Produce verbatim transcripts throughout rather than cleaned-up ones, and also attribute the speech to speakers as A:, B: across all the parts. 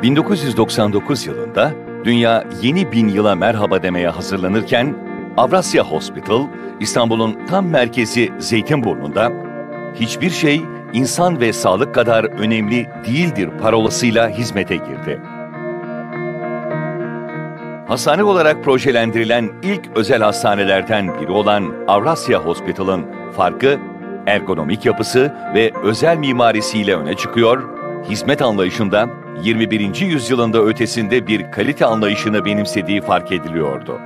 A: bin dokuz yüz doksan dokuz yılında dünya yeni bin yıla merhaba demeye hazırlanırken Avrasya Hospital, İstanbul'un tam merkezi Zeytinburnu'nda hiçbir şey insan ve sağlık kadar önemli değildir parolasıyla hizmete girdi. Hastane olarak projelendirilen ilk özel hastanelerden biri olan Avrasya Hospital'ın farkı, ergonomik yapısı ve özel mimarisiyle öne çıkıyor, hizmet anlayışında yirmi birinci yüzyılında ötesinde bir kalite anlayışını benimsediği fark ediliyordu.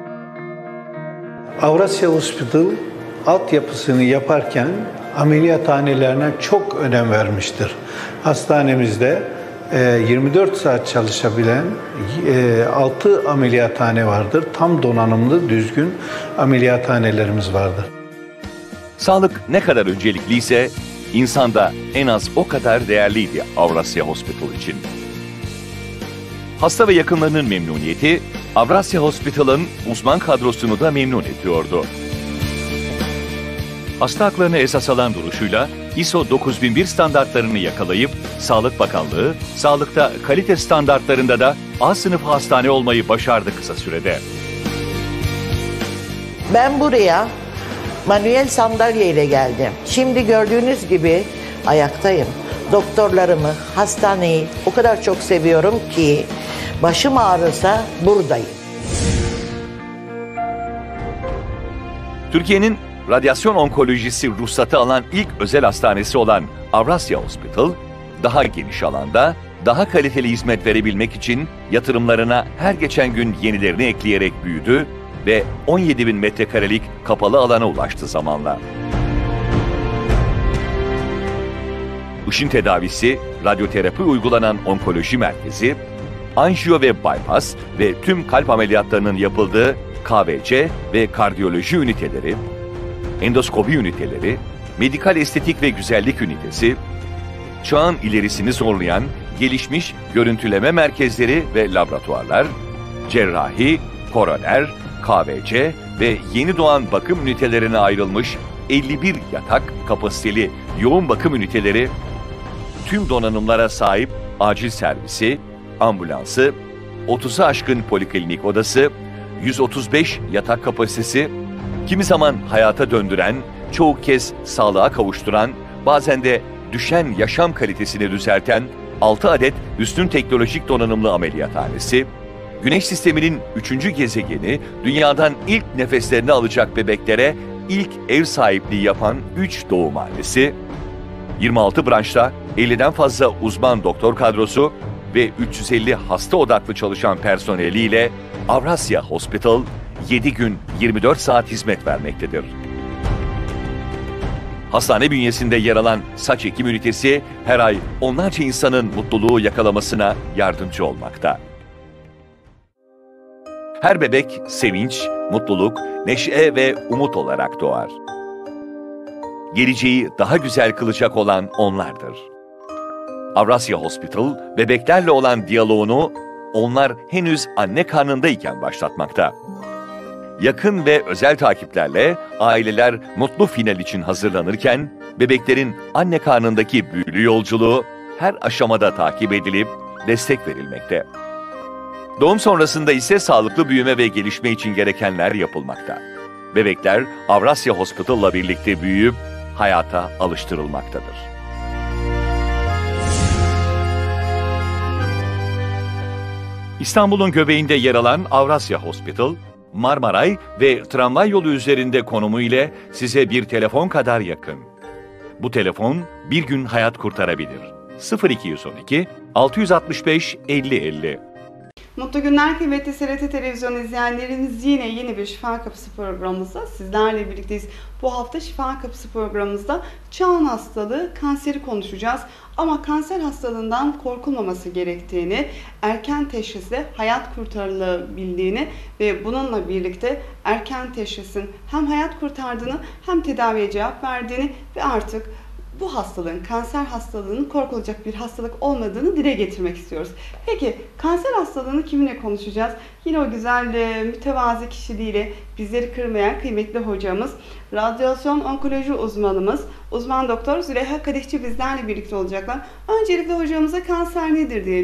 B: Avrasya Hospital altyapısını yaparken ameliyathanelerine çok önem vermiştir. Hastanemizde yirmi dört saat çalışabilen altı ameliyathane vardır. Tam donanımlı, düzgün ameliyathanelerimiz vardır.
A: Sağlık ne kadar öncelikliyse, insan da en az o kadar değerliydi Avrasya Hospital için. Hasta ve yakınlarının memnuniyeti, Avrasya Hospital'ın uzman kadrosunu da memnun ediyordu. Hasta haklarını esas alan duruşuyla I S O dokuz bin bir standartlarını yakalayıp Sağlık Bakanlığı, sağlıkta kalite standartlarında da A sınıfı hastane olmayı başardı kısa sürede.
C: Ben buraya manuel sandalye ile geldim. Şimdi gördüğünüz gibi ayaktayım. Doktorlarımı, hastaneyi o kadar çok seviyorum ki başım ağrırsa buradayım.
A: Türkiye'nin radyasyon onkolojisi ruhsatı alan ilk özel hastanesi olan Avrasya Hospital, daha geniş alanda, daha kaliteli hizmet verebilmek için yatırımlarına her geçen gün yenilerini ekleyerek büyüdü ve on yedi bin metrekarelik kapalı alana ulaştı zamanla. Işın tedavisi, radyoterapi uygulanan onkoloji merkezi, anjiyo ve bypass ve tüm kalp ameliyatlarının yapıldığı K V C ve kardiyoloji üniteleri, endoskopi üniteleri, medikal estetik ve güzellik ünitesi, çağın ilerisini zorlayan gelişmiş görüntüleme merkezleri ve laboratuvarlar, cerrahi, koroner, K V C ve yeni doğan bakım ünitelerine ayrılmış elli bir yatak kapasiteli yoğun bakım üniteleri, tüm donanımlara sahip acil servisi, ambulansı, otuzu aşkın poliklinik odası, yüz otuz beş yatak kapasitesi, kimi zaman hayata döndüren, çoğu kez sağlığa kavuşturan, bazen de düşen yaşam kalitesini düzelten altı adet üstün teknolojik donanımlı ameliyathanesi, Güneş sisteminin üçüncü gezegeni, dünyadan ilk nefeslerini alacak bebeklere ilk ev sahipliği yapan üç doğumhanesi, yirmi altı branşta elliden fazla uzman doktor kadrosu ve üç yüz elli hasta odaklı çalışan personeliyle Avrasya Hospital yedi gün yirmi dört saat hizmet vermektedir. Hastane bünyesinde yer alan saç ekim ünitesi her ay onlarca insanın mutluluğu yakalamasına yardımcı olmakta. Her bebek sevinç, mutluluk, neşe ve umut olarak doğar. Geleceği daha güzel kılacak olan onlardır. Avrasya Hospital, bebeklerle olan diyaloğunu onlar henüz anne karnındayken başlatmakta. Yakın ve özel takiplerle aileler mutlu final için hazırlanırken, bebeklerin anne karnındaki büyülü yolculuğu her aşamada takip edilip destek verilmekte. Doğum sonrasında ise sağlıklı büyüme ve gelişme için gerekenler yapılmakta. Bebekler Avrasya Hospital'la birlikte büyüyüp hayata alıştırılmaktadır. İstanbul'un göbeğinde yer alan Avrasya Hospital, Marmaray ve tramvay yolu üzerinde konumu ile size bir telefon kadar yakın. Bu telefon bir gün hayat kurtarabilir. sıfır iki yüz on iki altı yüz altmış beş elli elli.
D: Mutlu günler kıymetli S R T Televizyon izleyenlerimiz, yine yeni bir Şifa Kapısı programımızda sizlerle birlikteyiz. Bu hafta Şifa Kapısı programımızda çağın hastalığı kanseri konuşacağız. Ama kanser hastalığından korkulmaması gerektiğini, erken teşhisle hayat kurtarılabildiğini ve bununla birlikte erken teşhisin hem hayat kurtardığını hem tedaviye cevap verdiğini ve artık bu hastalığın, kanser hastalığının korkulacak bir hastalık olmadığını dile getirmek istiyoruz. Peki kanser hastalığını kiminle konuşacağız? Yine o güzel, mütevazi kişiliğiyle bizleri kırmayan kıymetli hocamız, radyasyon onkoloji uzmanımız, uzman doktor Züleyha Kadehçi bizlerle birlikte olacaklar. Öncelikle hocamıza kanser nedir diyelim.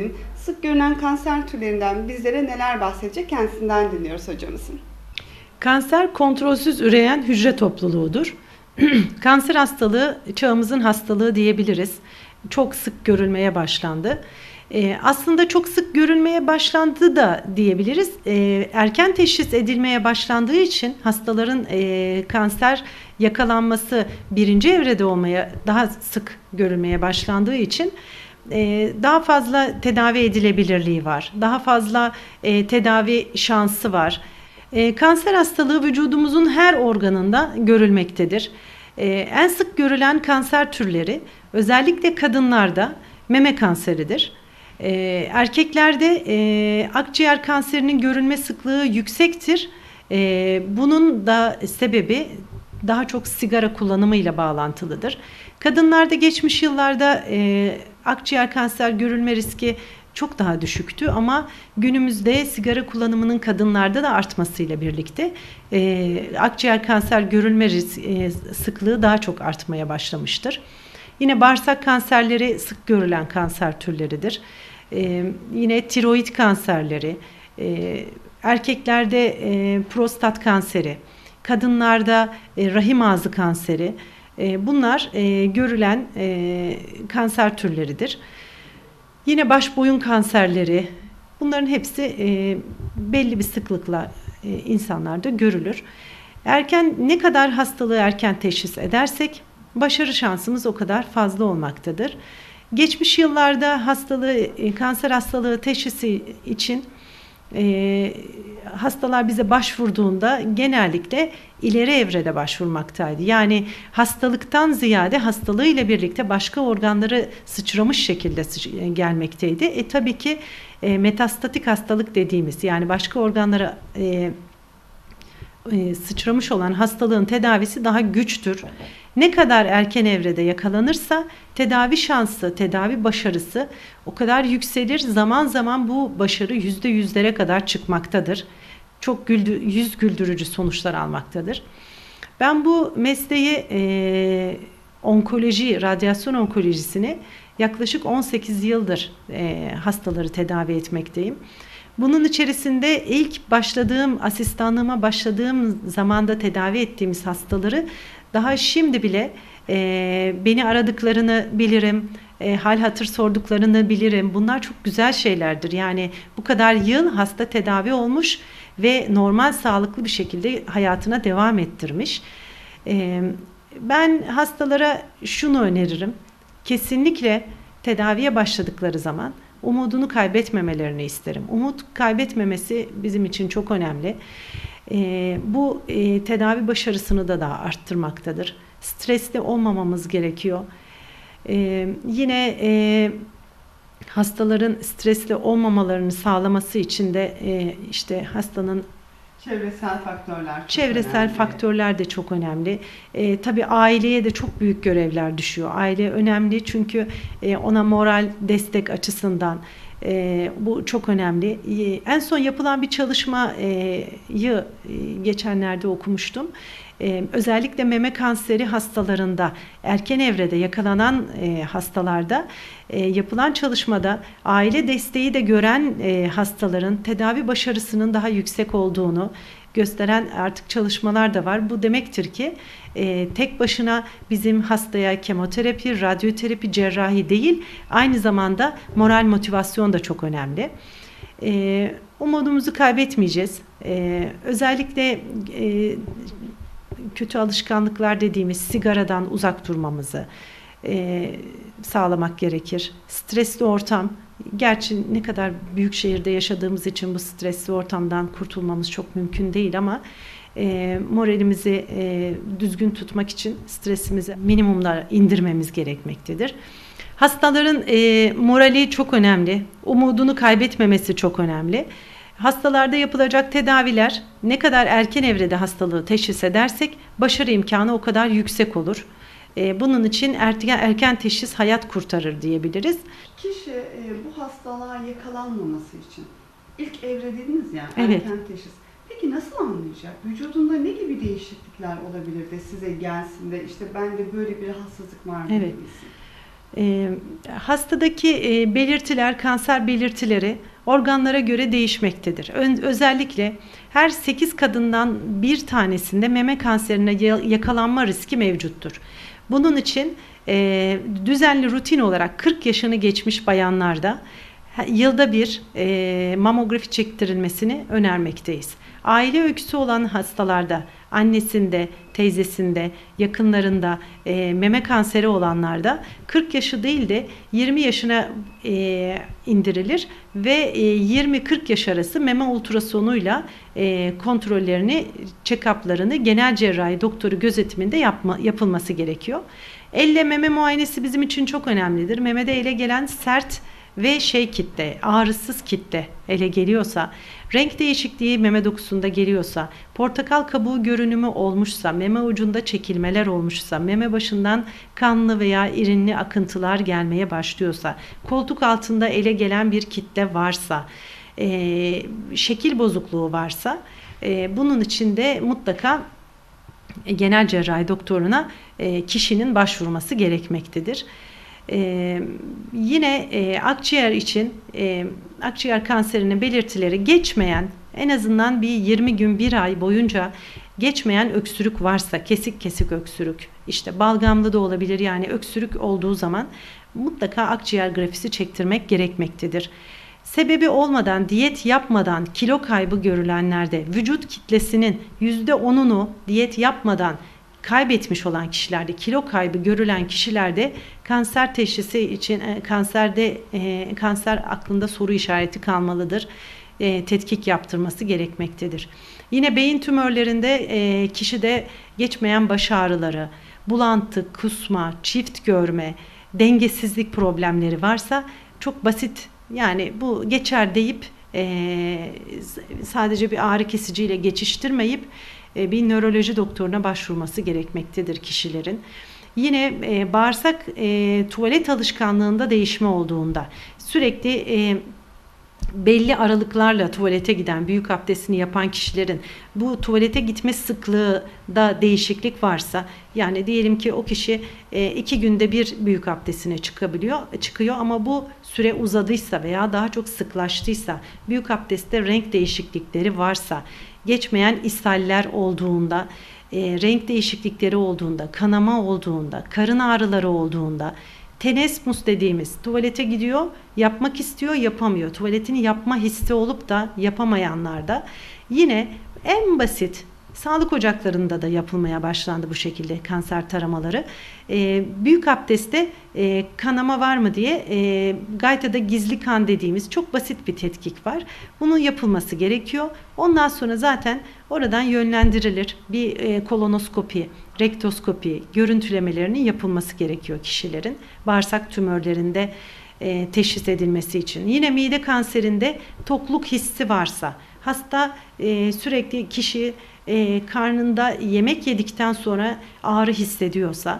D: sık görülen kanser türlerinden bizlere neler bahsedecek, kendisinden dinliyoruz hocamızın.
E: Kanser kontrolsüz üreyen hücre topluluğudur. Kanser hastalığı çağımızın hastalığı diyebiliriz. Çok sık görülmeye başlandı. Ee, aslında çok sık görülmeye başlandı da diyebiliriz. Ee, erken teşhis edilmeye başlandığı için hastaların e, kanser yakalanması birinci evrede olmaya daha sık görülmeye başlandığı için e, daha fazla tedavi edilebilirliği var. Daha fazla e, tedavi şansı var. E, kanser hastalığı vücudumuzun her organında görülmektedir. E, en sık görülen kanser türleri özellikle kadınlarda meme kanseridir. E, erkeklerde e, akciğer kanserinin görülme sıklığı yüksektir. E, bunun da sebebi daha çok sigara kullanımıyla bağlantılıdır. Kadınlarda geçmiş yıllarda e, akciğer kanser görülme riski çok daha düşüktü ama günümüzde sigara kullanımının kadınlarda da artmasıyla birlikte e, akciğer kanser görülme risk, e, sıklığı daha çok artmaya başlamıştır. Yine bağırsak kanserleri sık görülen kanser türleridir. E, yine tiroid kanserleri, e, erkeklerde e, prostat kanseri, kadınlarda e, rahim ağzı kanseri, e, bunlar e, görülen e, kanser türleridir. Yine baş boyun kanserleri, bunların hepsi e, belli bir sıklıkla e, insanlarda görülür. Erken ne kadar hastalığı erken teşhis edersek başarı şansımız o kadar fazla olmaktadır. Geçmiş yıllarda hastalığı, e, kanser hastalığı teşhisi için e, hastalar bize başvurduğunda genellikle ileri evrede başvurmaktaydı. Yani hastalıktan ziyade hastalığıyla birlikte başka organları sıçramış şekilde gelmekteydi. E tabii ki e, metastatik hastalık dediğimiz, yani başka organlara e, e, sıçramış olan hastalığın tedavisi daha güçtür. Ne kadar erken evrede yakalanırsa tedavi şansı, tedavi başarısı o kadar yükselir. Zaman zaman bu başarı yüzde yüzlere kadar çıkmaktadır. Çok güldü, yüz güldürücü sonuçlar almaktadır. Ben bu mesleği e, onkoloji, radyasyon onkolojisini yaklaşık on sekiz yıldır e, hastaları tedavi etmekteyim. Bunun içerisinde ilk başladığım, asistanlığıma başladığım zamanda tedavi ettiğimiz hastaları daha şimdi bile e, beni aradıklarını bilirim, e, hal hatır sorduklarını bilirim. Bunlar çok güzel şeylerdir. Yani bu kadar yıl hasta tedavi olmuş ve normal, sağlıklı bir şekilde hayatına devam ettirmiş. E, ben hastalara şunu öneririm. Kesinlikle tedaviye başladıkları zaman umudunu kaybetmemelerini isterim. Umut kaybetmemesi bizim için çok önemli. E, bu e, tedavi başarısını da daha arttırmaktadır. Stresli olmamamız gerekiyor. E, yine e, hastaların stresli olmamalarını sağlaması için de e, işte hastanın
D: çevresel faktörler çok
E: çevresel
D: önemli.
E: faktörler de çok önemli. E, tabii aileye de çok büyük görevler düşüyor. Aile önemli çünkü e, ona moral destek açısından e, bu çok önemli. E, en son yapılan bir çalışmayı e, geçenlerde okumuştum. Ee, özellikle meme kanseri hastalarında, erken evrede yakalanan e, hastalarda e, yapılan çalışmada aile desteği de gören e, hastaların tedavi başarısının daha yüksek olduğunu gösteren artık çalışmalar da var. Bu demektir ki e, tek başına bizim hastaya kemoterapi, radyoterapi, cerrahi değil, aynı zamanda moral motivasyon da çok önemli. E, umudumuzu kaybetmeyeceğiz. E, özellikle e, kötü alışkanlıklar dediğimiz sigaradan uzak durmamızı e, sağlamak gerekir. Stresli ortam, gerçi ne kadar büyük şehirde yaşadığımız için bu stresli ortamdan kurtulmamız çok mümkün değil ama e, moralimizi e, düzgün tutmak için stresimizi minimumlara indirmemiz gerekmektedir. Hastaların e, morali çok önemli, umudunu kaybetmemesi çok önemli. Hastalarda yapılacak tedaviler ne kadar erken evrede hastalığı teşhis edersek başarı imkanı o kadar yüksek olur. Bunun için erken, erken teşhis hayat kurtarır diyebiliriz.
D: Kişi e, bu hastalığa yakalanmaması için ilk evre dediniz ya,
E: evet.
D: Erken teşhis. Peki nasıl anlayacak? Vücudunda ne gibi değişiklikler olabilir de size gelsin de işte bende böyle bir rahatsızlık var
E: evet.
D: diyebilsin?
E: E, hastadaki e, belirtiler, kanser belirtileri organlara göre değişmektedir. Ö- özellikle her sekiz kadından bir tanesinde meme kanserine yakalanma riski mevcuttur. Bunun için e, düzenli rutin olarak kırk yaşını geçmiş bayanlarda yılda bir e, mamografi çektirilmesini önermekteyiz. Aile öyküsü olan hastalarda, annesinde, teyzesinde, yakınlarında e, meme kanseri olanlarda kırk yaşı değil de yirmi yaşına e, indirilir ve e, yirmi kırk yaş arası meme ultrasonuyla e, kontrollerini, check-up'larını genel cerrahi doktoru gözetiminde yapma, yapılması gerekiyor. Elle meme muayenesi bizim için çok önemlidir. Memede ele gelen sert ve şey kitle, ağrısız kitle ele geliyorsa, renk değişikliği meme dokusunda geliyorsa, portakal kabuğu görünümü olmuşsa, meme ucunda çekilmeler olmuşsa, meme başından kanlı veya irinli akıntılar gelmeye başlıyorsa, koltuk altında ele gelen bir kitle varsa, e, şekil bozukluğu varsa, e, bunun için de mutlaka genel cerrahi doktoruna e, kişinin başvurması gerekmektedir. Ee, yine e, akciğer için e, akciğer kanserinin belirtileri geçmeyen, en azından bir yirmi gün bir ay boyunca geçmeyen öksürük varsa, kesik kesik öksürük, işte balgamlı da olabilir, yani öksürük olduğu zaman mutlaka akciğer grafisi çektirmek gerekmektedir. Sebebi olmadan, diyet yapmadan kilo kaybı görülenlerde, vücut kitlesinin yüzde onunu diyet yapmadan kaybetmiş olan kişilerde, kilo kaybı görülen kişilerde kanser teşhisi için e, kanserde e, kanser aklında soru işareti kalmalıdır. E, tetkik yaptırması gerekmektedir. Yine beyin tümörlerinde e, kişide geçmeyen baş ağrıları, bulantı, kusma, çift görme, dengesizlik problemleri varsa çok basit, yani bu geçer deyip e, sadece bir ağrı kesiciyle geçiştirmeyip bir nöroloji doktoruna başvurması gerekmektedir kişilerin. Yine e, bağırsak e, tuvalet alışkanlığında değişme olduğunda, sürekli e, belli aralıklarla tuvalete giden, büyük abdestini yapan kişilerin bu tuvalete gitme sıklığı da değişiklik varsa, yani diyelim ki o kişi e, iki günde bir büyük abdestine çıkabiliyor, çıkıyor ama bu süre uzadıysa veya daha çok sıklaştıysa, büyük abdestte renk değişiklikleri varsa, geçmeyen ishaller olduğunda, e, renk değişiklikleri olduğunda, kanama olduğunda, karın ağrıları olduğunda, tenesmus dediğimiz, tuvalete gidiyor, yapmak istiyor, yapamıyor. Tuvaletini yapma hissi olup da yapamayanlarda yine en basit, sağlık ocaklarında da yapılmaya başlandı bu şekilde kanser taramaları. E, büyük abdestte e, kanama var mı diye e, gaytada gizli kan dediğimiz çok basit bir tetkik var. Bunun yapılması gerekiyor. Ondan sonra zaten oradan yönlendirilir. Bir e, kolonoskopi, rektoskopi görüntülemelerinin yapılması gerekiyor kişilerin. Bağırsak tümörlerinde e, teşhis edilmesi için. Yine mide kanserinde tokluk hissi varsa, hasta e, sürekli kişi e, karnında yemek yedikten sonra ağrı hissediyorsa,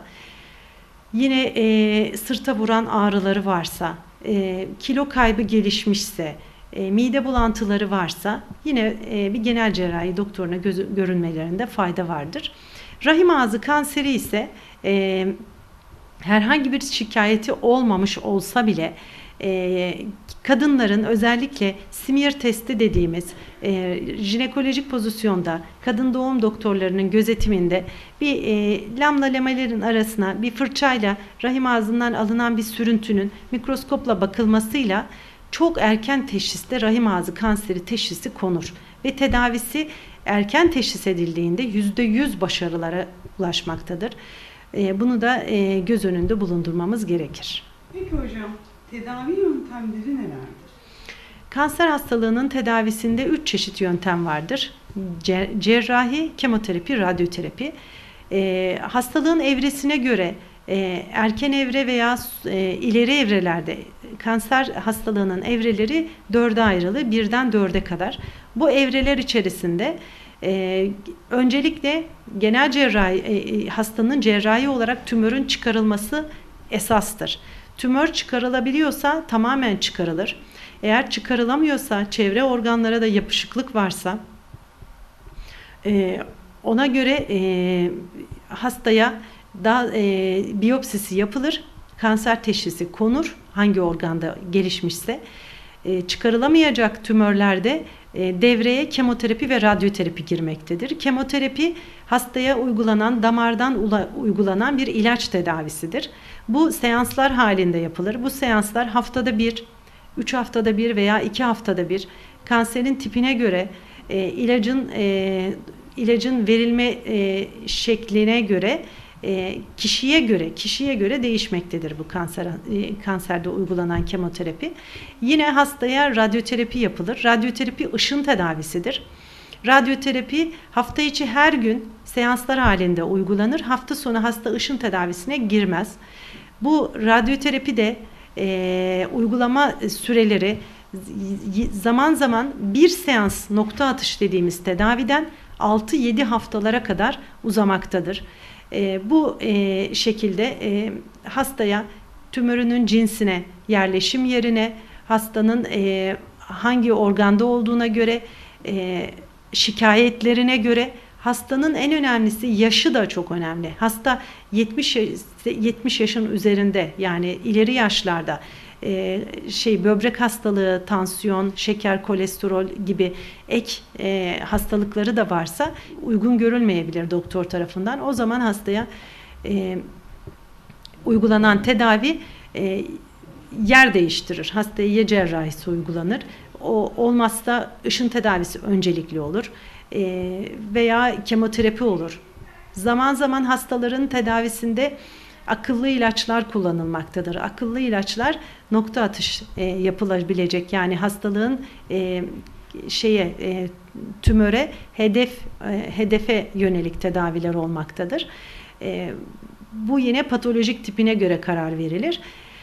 E: yine e, sırta vuran ağrıları varsa, e, kilo kaybı gelişmişse, e, mide bulantıları varsa yine e, bir genel cerrahi doktoruna göz, görünmelerinde fayda vardır. Rahim ağzı kanseri ise e, herhangi bir şikayeti olmamış olsa bile e, kadınların özellikle smear testi dediğimiz e, jinekolojik pozisyonda kadın doğum doktorlarının gözetiminde bir e, lamla lemelerin arasına bir fırçayla rahim ağzından alınan bir sürüntünün mikroskopla bakılmasıyla çok erken teşhiste rahim ağzı kanseri teşhisi konur ve tedavisi erken teşhis edildiğinde yüzde yüz başarılara ulaşmaktadır. E, bunu da e, göz önünde bulundurmamız gerekir.
D: Peki hocam, tedavi yöntemleri nelerdir?
E: Kanser hastalığının tedavisinde üç çeşit yöntem vardır. Cerrahi, kemoterapi, radyoterapi. E, hastalığın evresine göre e, erken evre veya e, ileri evrelerde kanser hastalığının evreleri dörde ayrılır. Birden dörde kadar. Bu evreler içerisinde e, öncelikle genel cerrahi, e, hastanın cerrahi olarak tümörün çıkarılması esastır. Tümör çıkarılabiliyorsa tamamen çıkarılır. Eğer çıkarılamıyorsa, çevre organlara da yapışıklık varsa e, ona göre e, hastaya daha e, biyopsisi yapılır. kanser teşhisi konur, hangi organda gelişmişse. E, çıkarılamayacak tümörlerde e, devreye kemoterapi ve radyoterapi girmektedir. Kemoterapi hastaya uygulanan, damardan ula, uygulanan bir ilaç tedavisidir. Bu seanslar halinde yapılır. Bu seanslar haftada bir, üç haftada bir veya iki haftada bir kanserin tipine göre e, ilacın e, ilacın verilme e, şekline göre e, kişiye göre kişiye göre değişmektedir bu kanser e, kanserde uygulanan kemoterapi. Yine hastaya radyoterapi yapılır. Radyoterapi ışın tedavisidir. Radyoterapi hafta içi her gün seanslar halinde uygulanır. Hafta sonu hasta ışın tedavisine girmez. Bu radyoterapi de e, uygulama süreleri zaman zaman bir seans nokta atış dediğimiz tedaviden altı yedi haftalara kadar uzamaktadır. E, bu e, şekilde e, hastaya tümörünün cinsine, yerleşim yerine, hastanın e, hangi organda olduğuna göre, e, şikayetlerine göre, hastanın en önemlisi yaşı da çok önemli. Hasta yetmiş, yetmiş yaşın üzerinde, yani ileri yaşlarda e, şey böbrek hastalığı, tansiyon, şeker, kolesterol gibi ek e, hastalıkları da varsa uygun görülmeyebilir doktor tarafından. O zaman hastaya e, uygulanan tedavi e, yer değiştirir. Hastaya ya cerrahisi uygulanır. O olmazsa ışın tedavisi öncelikli olur. E, veya kemoterapi olur. Zaman zaman hastaların tedavisinde akıllı ilaçlar kullanılmaktadır. Akıllı ilaçlar nokta atış e, yapılabilecek, yani hastalığın e, şeye e, tümöre hedef e, hedefe yönelik tedaviler olmaktadır. E, bu yine patolojik tipine göre karar verilir.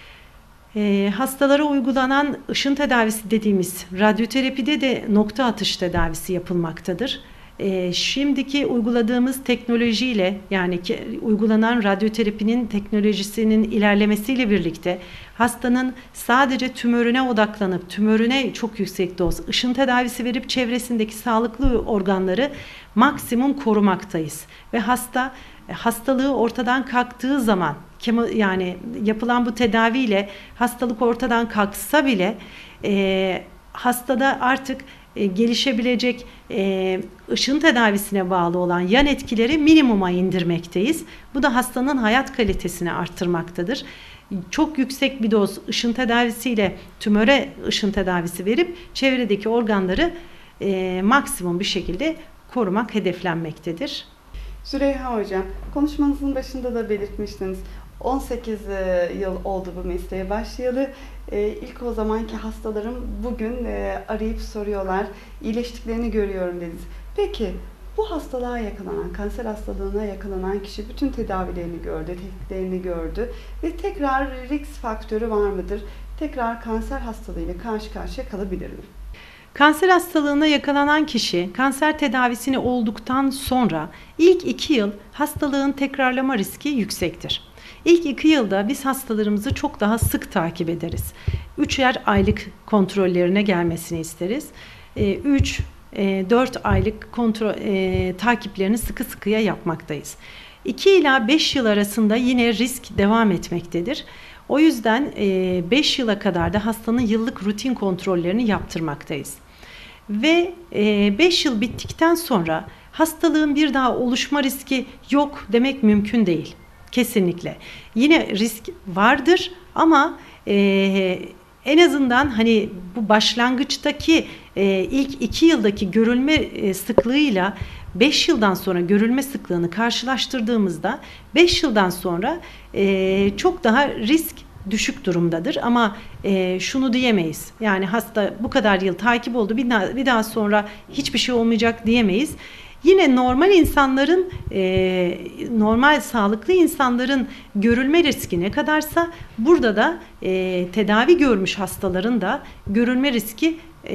E: E, hastalara uygulanan ışın tedavisi dediğimiz radyoterapide de nokta atış tedavisi yapılmaktadır. E, şimdiki uyguladığımız teknolojiyle, yani ki, uygulanan radyoterapinin teknolojisinin ilerlemesiyle birlikte hastanın sadece tümörüne odaklanıp tümörüne çok yüksek doz ışın tedavisi verip çevresindeki sağlıklı organları maksimum korumaktayız. Ve hasta hastalığı ortadan kalktığı zaman, yani yapılan bu tedaviyle hastalık ortadan kalksa bile e, hastada artık e, gelişebilecek e, ışın tedavisine bağlı olan yan etkileri minimuma indirmekteyiz. Bu da hastanın hayat kalitesini arttırmaktadır. Çok yüksek bir doz ışın tedavisiyle tümöre ışın tedavisi verip çevredeki organları e, maksimum bir şekilde korumak hedeflenmektedir.
D: Züleyha Hocam, konuşmanızın başında da belirtmiştiniz. on sekiz yıl oldu bu mesleğe başlayalı. İlk o zamanki hastalarım bugün arayıp soruyorlar, iyileştiklerini görüyorum dediniz. Peki bu hastalığa yakalanan, kanser hastalığına yakalanan kişi bütün tedavilerini gördü, tetkiklerini gördü ve tekrar risk faktörü var mıdır? Tekrar kanser hastalığıyla karşı karşıya kalabilir mi?
E: Kanser hastalığına yakalanan kişi kanser tedavisini olduktan sonra ilk iki yıl hastalığın tekrarlama riski yüksektir. İlk iki yılda biz hastalarımızı çok daha sık takip ederiz. Üçer aylık kontrollerine gelmesini isteriz. Üç, dört aylık kontrol e, takiplerini sıkı sıkıya yapmaktayız. iki ila beş yıl arasında yine risk devam etmektedir. O yüzden beş yıla kadar da hastanın yıllık rutin kontrollerini yaptırmaktayız. Ve beş yıl bittikten sonra hastalığın bir daha oluşma riski yok demek mümkün değil. Kesinlikle. Yine risk vardır ama e, en azından hani bu başlangıçtaki e, ilk iki yıldaki görülme e, sıklığıyla beş yıldan sonra görülme sıklığını karşılaştırdığımızda beş yıldan sonra e, çok daha risk düşük durumdadır. Ama e, şunu diyemeyiz. Yani hasta bu kadar yıl takip oldu, bir daha, bir daha sonra hiçbir şey olmayacak diyemeyiz. Yine normal insanların, e, normal sağlıklı insanların görülme riski ne kadarsa burada da e, tedavi görmüş hastaların da görülme riski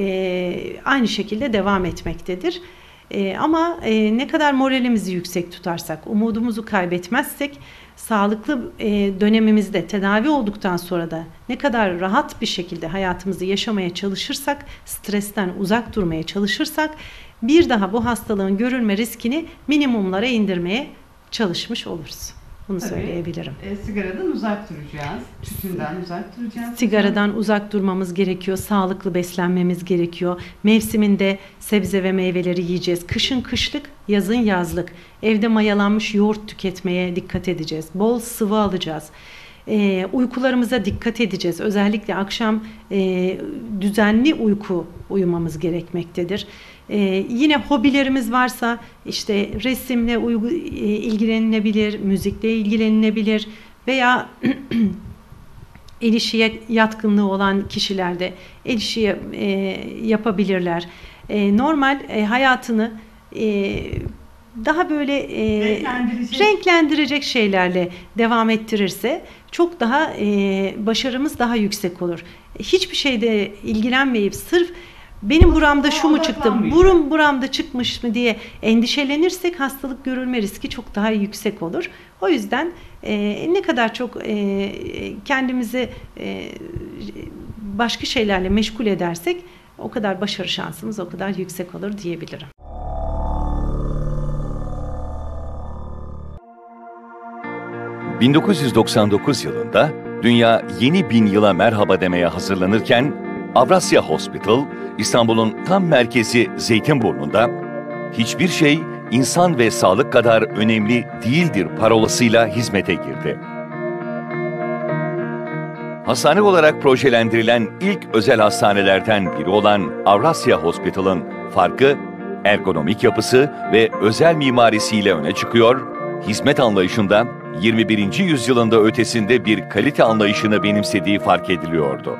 E: e, aynı şekilde devam etmektedir. E, ama e, ne kadar moralimizi yüksek tutarsak, umudumuzu kaybetmezsek, sağlıklı e, dönemimizde tedavi olduktan sonra da ne kadar rahat bir şekilde hayatımızı yaşamaya çalışırsak, stresten uzak durmaya çalışırsak, bir daha bu hastalığın görülme riskini minimumlara indirmeye çalışmış oluruz. Bunu
D: Tabii,
E: söyleyebilirim.
D: E, sigaradan uzak duracağız, tütünden uzak duracağız.
E: Sigaradan uzak durmamız gerekiyor, sağlıklı beslenmemiz gerekiyor. Mevsiminde sebze ve meyveleri yiyeceğiz. Kışın kışlık, yazın yazlık. Evde mayalanmış yoğurt tüketmeye dikkat edeceğiz. Bol sıvı alacağız. E, uykularımıza dikkat edeceğiz. Özellikle akşam e, düzenli uyku uyumamız gerekmektedir. E, yine hobilerimiz varsa işte resimle uygu, e, ilgilenilebilir, müzikle ilgilenilebilir veya el işi yatkınlığı olan kişiler de el işi e, yapabilirler. E, normal e, hayatını e, daha böyle e,
D: Renklendirecek.
E: renklendirecek şeylerle devam ettirirse çok daha e, başarımız daha yüksek olur. Hiçbir şeyde ilgilenmeyip sırf benim buramda şu mu çıktı, burum buramda çıkmış mı diye endişelenirsek hastalık görülme riski çok daha yüksek olur. O yüzden e, ne kadar çok e, kendimizi e, başka şeylerle meşgul edersek o kadar başarı şansımız o kadar yüksek olur diyebilirim.
A: bin dokuz yüz doksan dokuz yılında dünya yeni bin yıla merhaba demeye hazırlanırken Avrasya Hospital, İstanbul'un tam merkezi Zeytinburnu'nda hiçbir şey insan ve sağlık kadar önemli değildir parolasıyla hizmete girdi. Hastane olarak projelendirilen ilk özel hastanelerden biri olan Avrasya Hospital'ın farkı, ergonomik yapısı ve özel mimarisiyle öne çıkıyor, hizmet anlayışında yirmi birinci yüzyılında ötesinde bir kalite anlayışını benimsediği fark ediliyordu.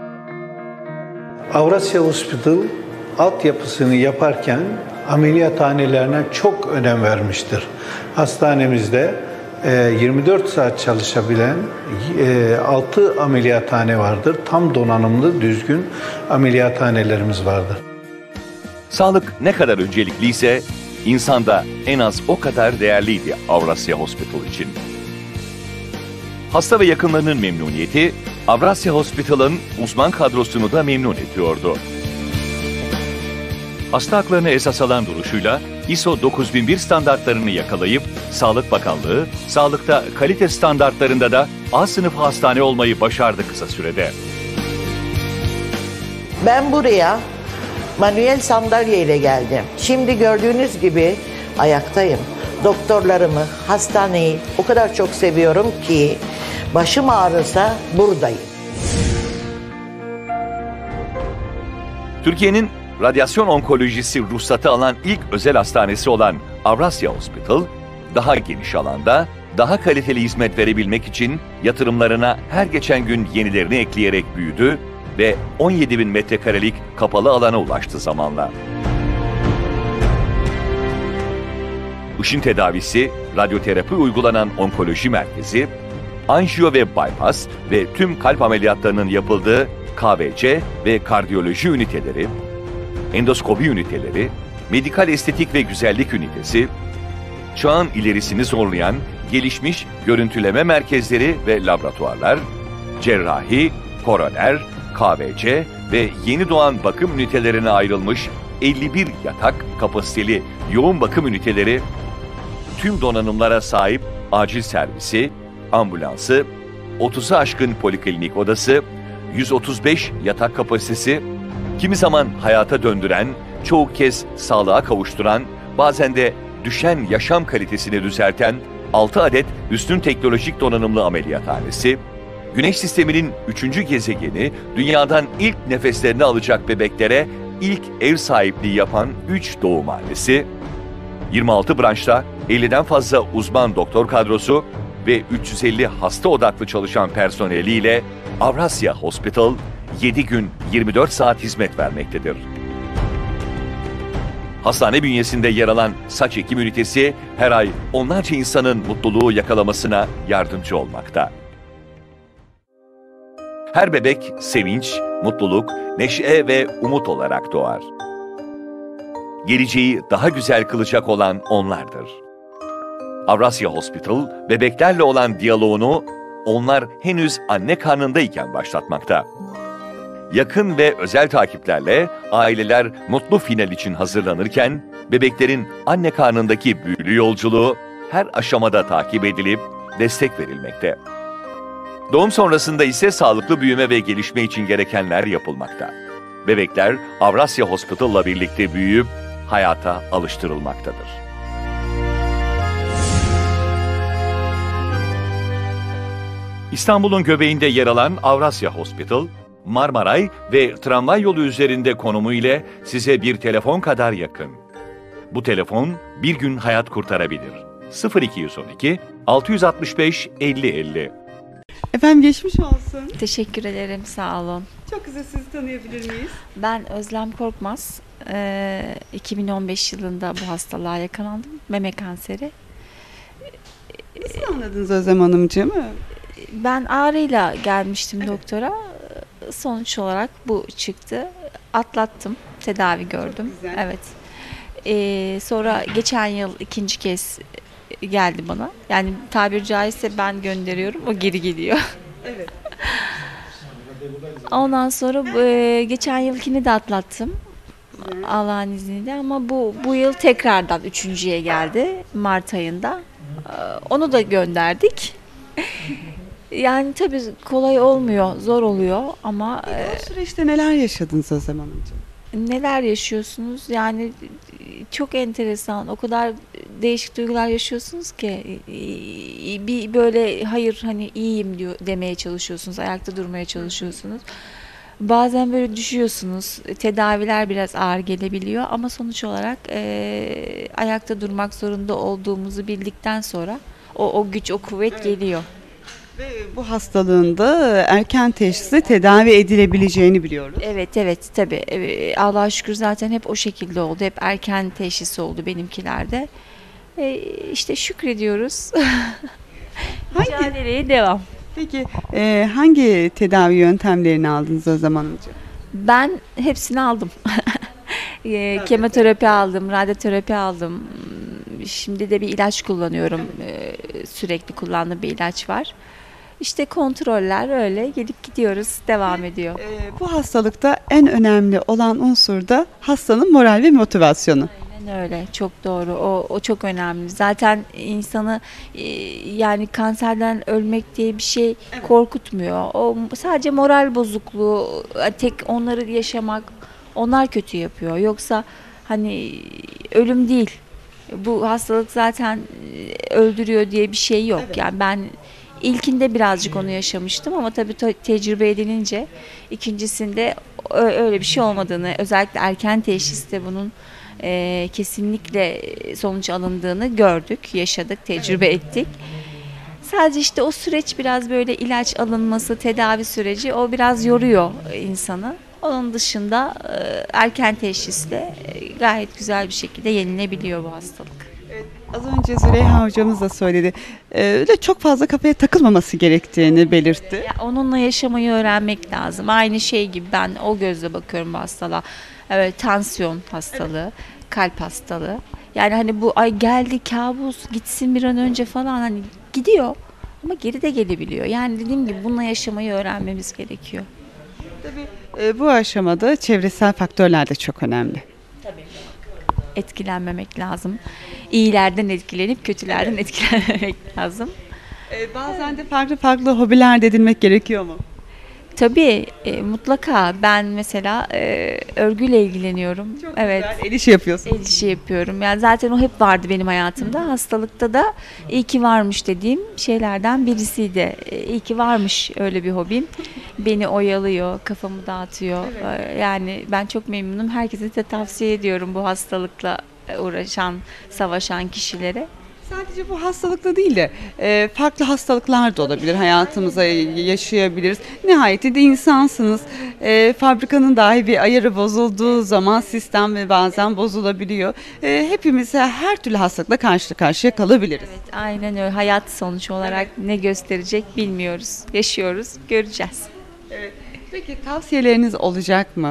B: Avrasya Hospital altyapısını yaparken ameliyathanelerine çok önem vermiştir. Hastanemizde yirmi dört saat çalışabilen altı ameliyathane vardır. Tam donanımlı, düzgün ameliyathanelerimiz vardır.
A: Sağlık ne kadar öncelikliyse, insan da en az o kadar değerliydi Avrasya Hospital için. Hasta ve yakınlarının memnuniyeti, Avrasya Hospital'ın uzman kadrosunu da memnun ediyordu. Hasta haklarını esas alan duruşuyla I S O dokuz bin bir standartlarını yakalayıp Sağlık Bakanlığı, sağlıkta kalite standartlarında da A sınıfı hastane olmayı başardı kısa sürede.
C: Ben buraya manuel sandalye ile geldim. Şimdi gördüğünüz gibi ayaktayım. Doktorlarımı, hastaneyi o kadar çok seviyorum ki başım ağrırsa buradayım.
A: Türkiye'nin radyasyon onkolojisi ruhsatı alan ilk özel hastanesi olan Avrasya Hospital, daha geniş alanda, daha kaliteli hizmet verebilmek için yatırımlarına her geçen gün yenilerini ekleyerek büyüdü ve on yedi bin metrekarelik kapalı alana ulaştı zamanla. Işın tedavisi, radyoterapi uygulanan onkoloji merkezi, anjiyo ve bypass ve tüm kalp ameliyatlarının yapıldığı K V C ve kardiyoloji üniteleri, endoskopi üniteleri, medikal estetik ve güzellik ünitesi, çağın ilerisini zorlayan gelişmiş görüntüleme merkezleri ve laboratuvarlar, cerrahi, koroner, K V C ve yeni doğan bakım ünitelerine ayrılmış elli bir yatak kapasiteli yoğun bakım üniteleri, tüm donanımlara sahip acil servisi, ambulansı, otuzu aşkın poliklinik odası, yüz otuz beş yatak kapasitesi, kimi zaman hayata döndüren, çoğu kez sağlığa kavuşturan, bazen de düşen yaşam kalitesini düzelten altı adet üstün teknolojik donanımlı ameliyathanesi, Güneş sisteminin üçüncü gezegeni, dünyadan ilk nefeslerini alacak bebeklere ilk ev sahipliği yapan üç doğumhanesi, yirmi altı branşta elliden fazla uzman doktor kadrosu ve üç yüz elli hasta odaklı çalışan personeliyle Avrasya Hospital yedi gün yirmi dört saat hizmet vermektedir. Hastane bünyesinde yer alan saç ekim ünitesi her ay onlarca insanın mutluluğu yakalamasına yardımcı olmakta. Her bebek sevinç, mutluluk, neşe ve umut olarak doğar. Geleceği daha güzel kılacak olan onlardır. Avrasya Hospital, bebeklerle olan diyaloğunu onlar henüz anne karnındayken başlatmakta. Yakın ve özel takiplerle aileler mutlu final için hazırlanırken, bebeklerin anne karnındaki büyülü yolculuğu her aşamada takip edilip destek verilmekte. Doğum sonrasında ise sağlıklı büyüme ve gelişme için gerekenler yapılmakta. Bebekler Avrasya Hospital'la birlikte büyüyüp hayata alıştırılmaktadır. İstanbul'un göbeğinde yer alan Avrasya Hospital, Marmaray ve tramvay yolu üzerinde konumu ile size bir telefon kadar yakın. Bu telefon bir gün hayat kurtarabilir. sıfır iki yüz on iki altı altı beş elli elli.
D: Efendim geçmiş olsun.
F: Teşekkür ederim, sağ olun.
D: Çok güzel, sizi tanıyabilir miyiz?
F: Ben Özlem Korkmaz. Ee, iki bin on beş yılında bu hastalığa yakalandım. Meme kanseri.
D: Nasıl anladınız Özlem Hanımcığım?
F: Ben ağrıyla gelmiştim evet. doktora. Sonuç olarak bu çıktı. Atlattım, tedavi gördüm. Evet. Ee, sonra geçen yıl ikinci kez geldi bana. Yani tabiri caizse ben gönderiyorum, o geri geliyor. Evet. Ondan sonra e, geçen yılkini de atlattım. Allah'ın izniyle, ama bu bu yıl tekrardan üçüncüye geldi Mart ayında. Ee, onu da gönderdik. Yani tabii kolay olmuyor, zor oluyor ama...
D: E, o süreçte neler yaşadınız o zaman hocam?
F: Neler yaşıyorsunuz? Yani çok enteresan, o kadar değişik duygular yaşıyorsunuz ki bir böyle hayır hani iyiyim diyor demeye çalışıyorsunuz, ayakta durmaya çalışıyorsunuz. Bazen böyle düşüyorsunuz, tedaviler biraz ağır gelebiliyor ama sonuç olarak e, ayakta durmak zorunda olduğumuzu bildikten sonra o, o güç, o kuvvet evet. geliyor.
D: Ve bu hastalığında erken teşhisle tedavi edilebileceğini biliyoruz.
F: Evet, evet tabii. Allah'a şükür zaten hep o şekilde oldu. Hep erken teşhis oldu benimkilerde. E, işte şükrediyoruz. Mücadeleye devam.
D: Peki e, hangi tedavi yöntemlerini aldınız o zaman hocam?
F: Ben hepsini aldım. e, kemoterapi aldım, radyoterapi aldım. Şimdi de bir ilaç kullanıyorum. E, sürekli kullandığım bir ilaç var. İşte kontroller öyle gelip gidiyoruz, devam ediyor.
D: E, bu hastalıkta en önemli olan unsur da hastanın moral ve motivasyonu.
F: Aynen öyle, çok doğru. O, o çok önemli. Zaten insanı e, yani kanserden ölmek diye bir şey evet. korkutmuyor. O sadece moral bozukluğu, tek onları yaşamak, onlar kötü yapıyor. Yoksa hani ölüm değil. Bu hastalık zaten öldürüyor diye bir şey yok. Evet. Yani ben İlkinde birazcık onu yaşamıştım ama tabii te- tecrübe edilince ikincisinde öyle bir şey olmadığını, özellikle erken teşhiste bunun e, kesinlikle sonuç alındığını gördük, yaşadık, tecrübe evet. ettik. Sadece işte o süreç biraz böyle ilaç alınması, tedavi süreci o biraz yoruyor insanı. Onun dışında e, erken teşhisle e, gayet güzel bir şekilde yenilebiliyor bu hastalık.
D: Evet, az önce Züleyha hocamız da söyledi. Ee, öyle çok fazla kafaya takılmaması gerektiğini belirtti.
F: Ya, onunla yaşamayı öğrenmek lazım. Aynı şey gibi ben o gözle bakıyorum bu hastalığa. Evet, tansiyon hastalığı, evet. kalp hastalığı. Yani hani bu ay geldi kabus gitsin bir an önce falan hani gidiyor ama geri de gelebiliyor. Yani dediğim gibi bununla yaşamayı öğrenmemiz gerekiyor.
D: Tabii e, bu aşamada çevresel faktörler de çok önemli.
F: Tabii. Etkilenmemek lazım. İyilerden etkilenip kötülerden evet. etkilenmemek lazım.
D: Ee, bazen de farklı farklı hobiler de edinmek gerekiyor mu?
F: Tabii e, mutlaka. Ben mesela e, örgüyle ilgileniyorum.
D: Çok
F: evet.
D: güzel. El işi yapıyorsun.
F: El işi yapıyorum. Yani zaten o hep vardı benim hayatımda. Hı. Hastalıkta da iyi ki varmış dediğim şeylerden birisiydi. E, iyi ki varmış öyle bir hobim. Beni oyalıyor, kafamı dağıtıyor. Evet. E, yani ben çok memnunum. Herkese de tavsiye ediyorum bu hastalıkla uğraşan, savaşan kişilere.
D: Sadece bu hastalıkla değil de e, farklı hastalıklar da olabilir. Hayatımıza yaşayabiliriz. Nihayetinde insansınız. E, fabrikanın dahi bir ayarı bozulduğu zaman sistem ve bazen bozulabiliyor. E, hepimiz her türlü hastalıkla karşı karşıya kalabiliriz.
F: Evet, aynen öyle. Hayat sonuç olarak evet. ne gösterecek bilmiyoruz. Yaşıyoruz, göreceğiz.
D: Evet. Peki tavsiyeleriniz olacak mı?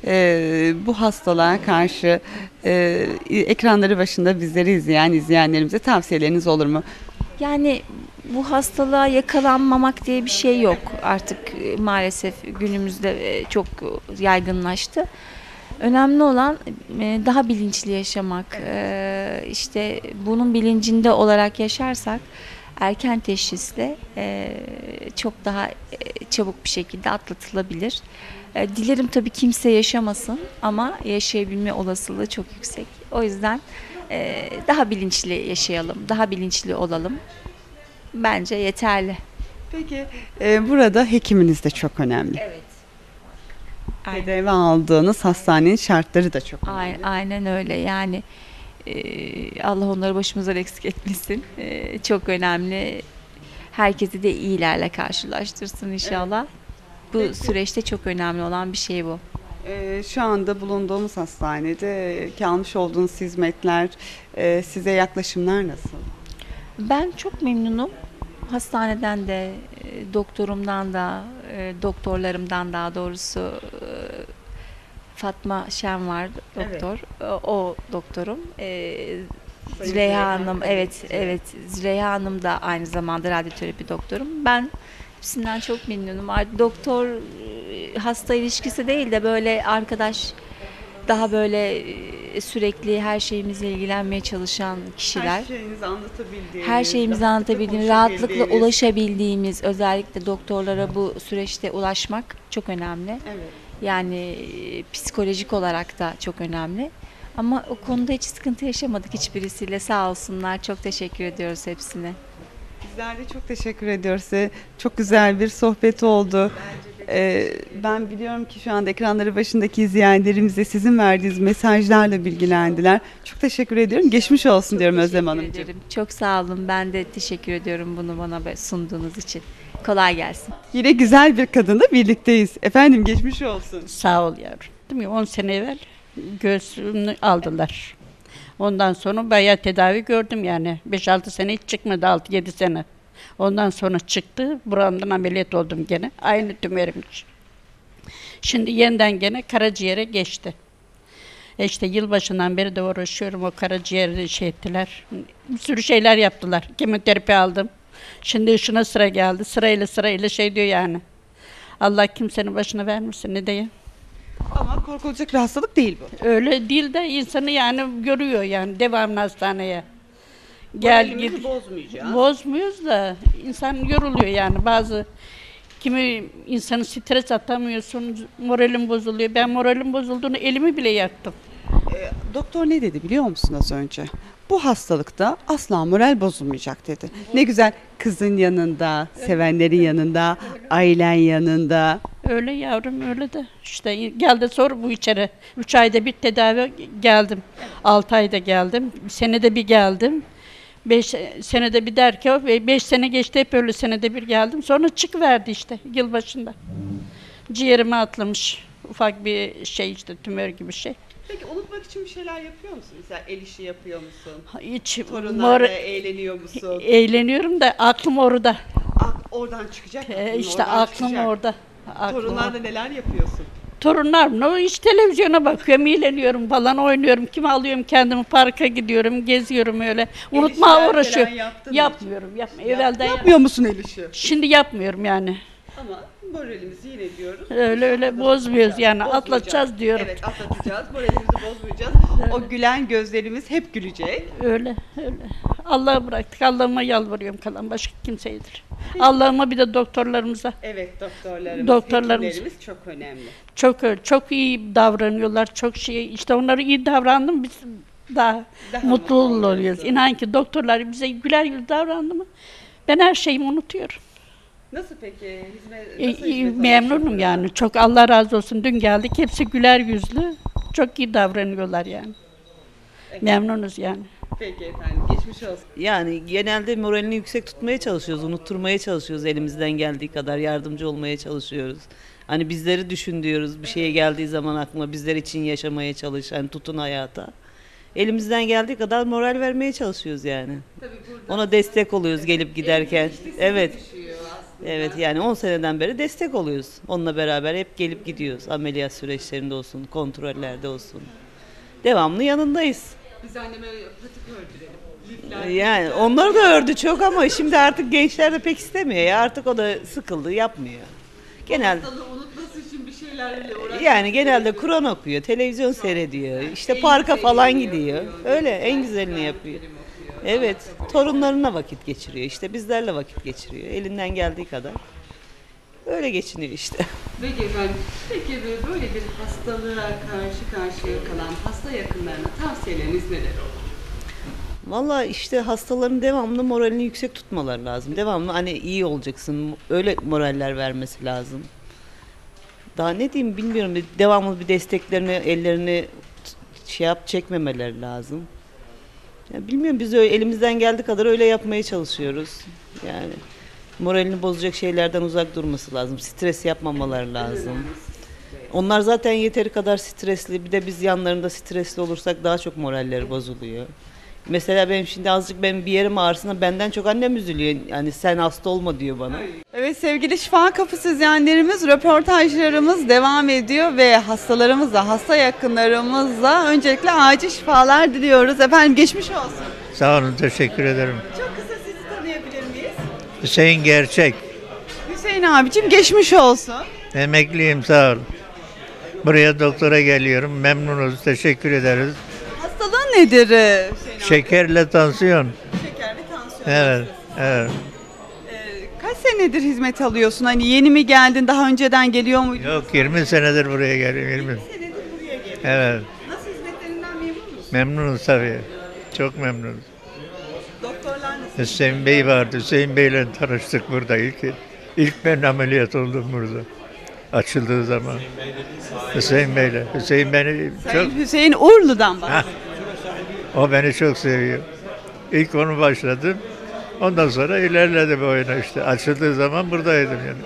D: Ee, bu hastalığa karşı e, ekranları başında bizleri izleyen izleyenlerimize tavsiyeleriniz olur mu?
F: Yani bu hastalığa yakalanmamak diye bir şey yok. Artık maalesef günümüzde çok yaygınlaştı. Önemli olan daha bilinçli yaşamak. Ee, işte bunun bilincinde olarak yaşarsak erken teşhisle e, çok daha e, çabuk bir şekilde atlatılabilir. E, dilerim tabii kimse yaşamasın ama yaşayabilme olasılığı çok yüksek. O yüzden e, daha bilinçli yaşayalım, daha bilinçli olalım. Bence yeterli.
D: Peki e, burada hekiminiz de çok önemli.
F: Evet. Aynen.
D: Tedavi aldığınız hastanenin şartları da çok önemli.
F: Aynen, aynen öyle. Yani e, Allah onları başımızdan eksik etmesin. E, çok önemli. Herkesi de iyilerle karşılaştırsın inşallah. Bu
D: Peki.
F: süreçte çok önemli olan bir şey bu.
D: E, şu anda bulunduğumuz hastanede ki almış olduğunuz hizmetler, e, size yaklaşımlar nasıl?
F: Ben çok memnunum. Hastaneden de, e, doktorumdan da, e, doktorlarımdan daha doğrusu e, Fatma Şen var doktor. O, o doktorum. E, Züleyha Hanım, evet, evet. Züleyha Hanım da aynı zamanda radyoterapi doktorum. Ben hepsinden çok memnunum. Artık doktor e, hasta ilişkisi değil de böyle arkadaş, daha böyle e, sürekli her şeyimizle ilgilenmeye çalışan kişiler.
D: Her şeyinizi anlatabildiğiniz,
F: Her şeyimizi anlatabildiğimiz, rahatlıkla ulaşabildiğimiz, özellikle doktorlara bu süreçte ulaşmak çok önemli.
D: Evet.
F: Yani e, psikolojik olarak da çok önemli. Ama o konuda hiç sıkıntı yaşamadık hiçbirisiyle. Sağ olsunlar. Çok teşekkür ediyoruz hepsine.
D: Bizler de çok teşekkür ediyoruz size. Çok güzel bir sohbet oldu. Ee, ben biliyorum ki şu anda ekranları başındaki izleyenlerimiz de sizin verdiğiniz mesajlarla bilgilendiler. Çok teşekkür ediyorum. Geçmiş olsun diyorum Özlem
F: Teşekkür
D: Hanımcığım.
F: ederim. Çok sağ olun. Ben de teşekkür ediyorum bunu bana sunduğunuz için. Kolay gelsin.
D: Yine güzel bir kadınla birlikteyiz. Efendim geçmiş olsun.
G: Sağ ol yavrum. Değil mi? on sene evvel göğsümü aldılar. Ondan sonra bayağı tedavi gördüm yani. beş altı sene hiç çıkmadı, altı yedi sene. Ondan sonra çıktı. Buramdan ameliyat oldum gene. Aynı tümörümüş. Şimdi yeniden gene karaciğere geçti. E işte yılbaşından beri de uğraşıyorum. O karaciğeri şey ettiler. Bir sürü şeyler yaptılar. Kemoterapi aldım. Şimdi şuna sıra geldi. Sırayla sırayla şey diyor yani. Allah kimsenin başına vermesin ne diyeyim.
D: Ama korkulacak bir hastalık değil bu.
G: Öyle değil de insanı yani görüyor yani devamlı hastaneye. Gel
D: Moralimizi
G: git.
D: bozmayacağız.
G: Bozmuyoruz da insan yoruluyor yani bazı kimi insanı stres atamıyorsun, moralin bozuluyor. Ben moralim bozulduğunu elimi bile yaktım.
D: Ee, doktor ne dedi biliyor musun az önce? Bu hastalıkta asla moral bozulmayacak dedi. Ne güzel kızın yanında, sevenlerin yanında, ailen yanında.
G: Öyle yavrum öyle de işte gel de sor bu içeri. Üç ayda bir tedavi geldim. Altı ayda geldim. Senede bir geldim. Beş senede bir derken ve beş sene geçti hep öyle senede bir geldim. Sonra çıkıverdi işte yılbaşında. Ciğerime atlamış. Ufak bir şey işte tümör gibi şey.
D: Peki unutmak için bir şeyler yapıyor musun? Mesela el işi yapıyor musun?
G: Hiç
D: Torunlarla
G: mor-
D: eğleniyor musun?
G: eğleniyorum da aklım orada.
D: Ak- oradan çıkacak.
G: Ee,
D: aklın,
G: işte
D: oradan
G: aklım
D: çıkacak.
G: orada. Aklım
D: Torunlarla
G: orada.
D: neler yapıyorsun?
G: Torunlarımla hiç televizyona bakıyorum, eğleniyorum falan, oynuyorum. Kimi alıyorum kendimi parka gidiyorum, geziyorum öyle. Unutmaya
D: işler
G: uğraşıyorum.
D: falan yaptın mı
G: Yapmıyorum, yapmıyorum. Evvelden yap-
D: Yapmıyor musun el işi?
G: Şimdi yapmıyorum yani.
D: Ama moralimizi yine diyoruz.
G: Öyle öyle
D: İnşallah
G: bozmuyoruz yani,
D: bozmayacağız.
G: atlatacağız diyorum.
D: Evet atlatacağız. Moralimizi bozmayacağız. O gülen gözlerimiz hep gülecek.
G: Öyle öyle. Allah'a bıraktık. Allah'ıma yalvarıyorum kalan başka kimseyidir. Allah'ıma bir de doktorlarımıza.
D: Evet doktorlarımız,
G: Doktorlarımız.
D: hekimlerimiz çok önemli.
G: Çok çok iyi davranıyorlar. Çok şey işte onları iyi davrandım biz daha,
D: Daha
G: mutlu
D: mutlu
G: oluyoruz.
D: oluyorsun.
G: İnan ki doktorlar bize güler yüz davrandı mı ben her şeyimi unutuyorum.
D: Nasıl peki? Hizmet,
G: E,
D: nasıl
G: iyi,
D: hizmet
G: memnunum
D: alıyorsun?
G: yani. Çok Allah razı olsun. Dün geldik. Hepsi güler yüzlü. Çok iyi davranıyorlar yani.
D: Evet.
G: Memnunuz yani.
D: Peki efendim geçmiş olsun.
H: Yani genelde moralini yüksek tutmaya çalışıyoruz, unutturmaya çalışıyoruz elimizden geldiği kadar, yardımcı olmaya çalışıyoruz. Hani bizleri düşün diyoruz, bir şeye geldiği zaman aklıma bizler için yaşamaya çalış, hani tutun hayata. Elimizden geldiği kadar moral vermeye çalışıyoruz yani. Ona destek oluyoruz gelip giderken. Evet. Evet yani on seneden beri destek oluyoruz. Onunla beraber hep gelip gidiyoruz. Ameliyat süreçlerinde olsun, kontrollerde olsun. Devamlı yanındayız.
D: Biz anneme patik ördürelim. Lifler,
H: Yani onları da ördü çok ama şimdi artık gençler de pek istemiyor ya. Artık o da sıkıldı, yapmıyor. Genelde
D: hastalığı unutması için bir şeylerle uğraşıyor.
H: yani genelde Kur'an okuyor, televizyon seyrediyor. İşte parka falan gidiyor. Öyle en güzelini yapıyor. Evet, torunlarına vakit geçiriyor. İşte bizlerle vakit geçiriyor. Elinden geldiği kadar. Öyle geçiniyor işte.
D: Peki efendim, peki böyle bir hastalığa karşı karşıya kalan hasta yakınlarına tavsiyeleriniz neler olur?
H: Valla işte hastaların devamlı moralini yüksek tutmaları lazım. Devamlı hani iyi olacaksın, öyle moraller vermesi lazım. Daha ne diyeyim bilmiyorum. Devamlı bir desteklerini, ellerini şey yap çekmemeleri lazım. Ya bilmiyorum, biz öyle, elimizden geldiği kadar öyle yapmaya çalışıyoruz. Yani moralini bozacak şeylerden uzak durması lazım. Stres yapmamaları lazım. Onlar zaten yeteri kadar stresli. Bir de biz yanlarında stresli olursak daha çok moralleri bozuluyor. Mesela benim şimdi azıcık benim bir yerim ağrısına benden çok annem üzülüyor. Yani sen hasta olma diyor bana.
D: Evet sevgili Şifa Kapısı izleyenlerimiz, röportajlarımız devam ediyor ve hastalarımızla, hasta yakınlarımızla öncelikle acil şifalar diliyoruz. Efendim geçmiş olsun.
I: Sağ olun, teşekkür ederim.
D: Çok kısa sizi tanıyabilir miyiz?
I: Hüseyin Gerçek.
D: Hüseyin abicim geçmiş olsun.
I: Emekliyim, sağ ol. Buraya doktora geliyorum. Memnunuz, teşekkür ederiz.
D: Hastalığın nedir e, Hüseyin abi?
I: Şekerle tansiyon.
D: Şekerli tansiyon.
I: Evet, evet.
D: Ee, kaç senedir hizmet alıyorsun? Hani yeni mi geldin? Daha önceden geliyor muydun?
I: Yok, yirmi senedir buraya geliyorum. yirmi.
D: yirmi senedir buraya geliyorsun.
I: Evet,
D: Nasıl, hizmetlerinden memnun musun?
I: memnunuz tabii. Çok memnunuz.
D: Doktorlar nasıl?
I: Hüseyin Bey vardı. Hüseyin Bey'le tanıştık burada ilk. İlk ben ameliyat oldum burada. Açıldığı zaman. Hüseyin Bey'le. Hüseyin beni çok...
D: Sayın Hüseyin Uğurlu'dan bahsediyor.
I: O beni çok seviyor. İlk onu başladım. Ondan sonra ilerledi bu oyuna işte. Açıldığı zaman buradaydım yani.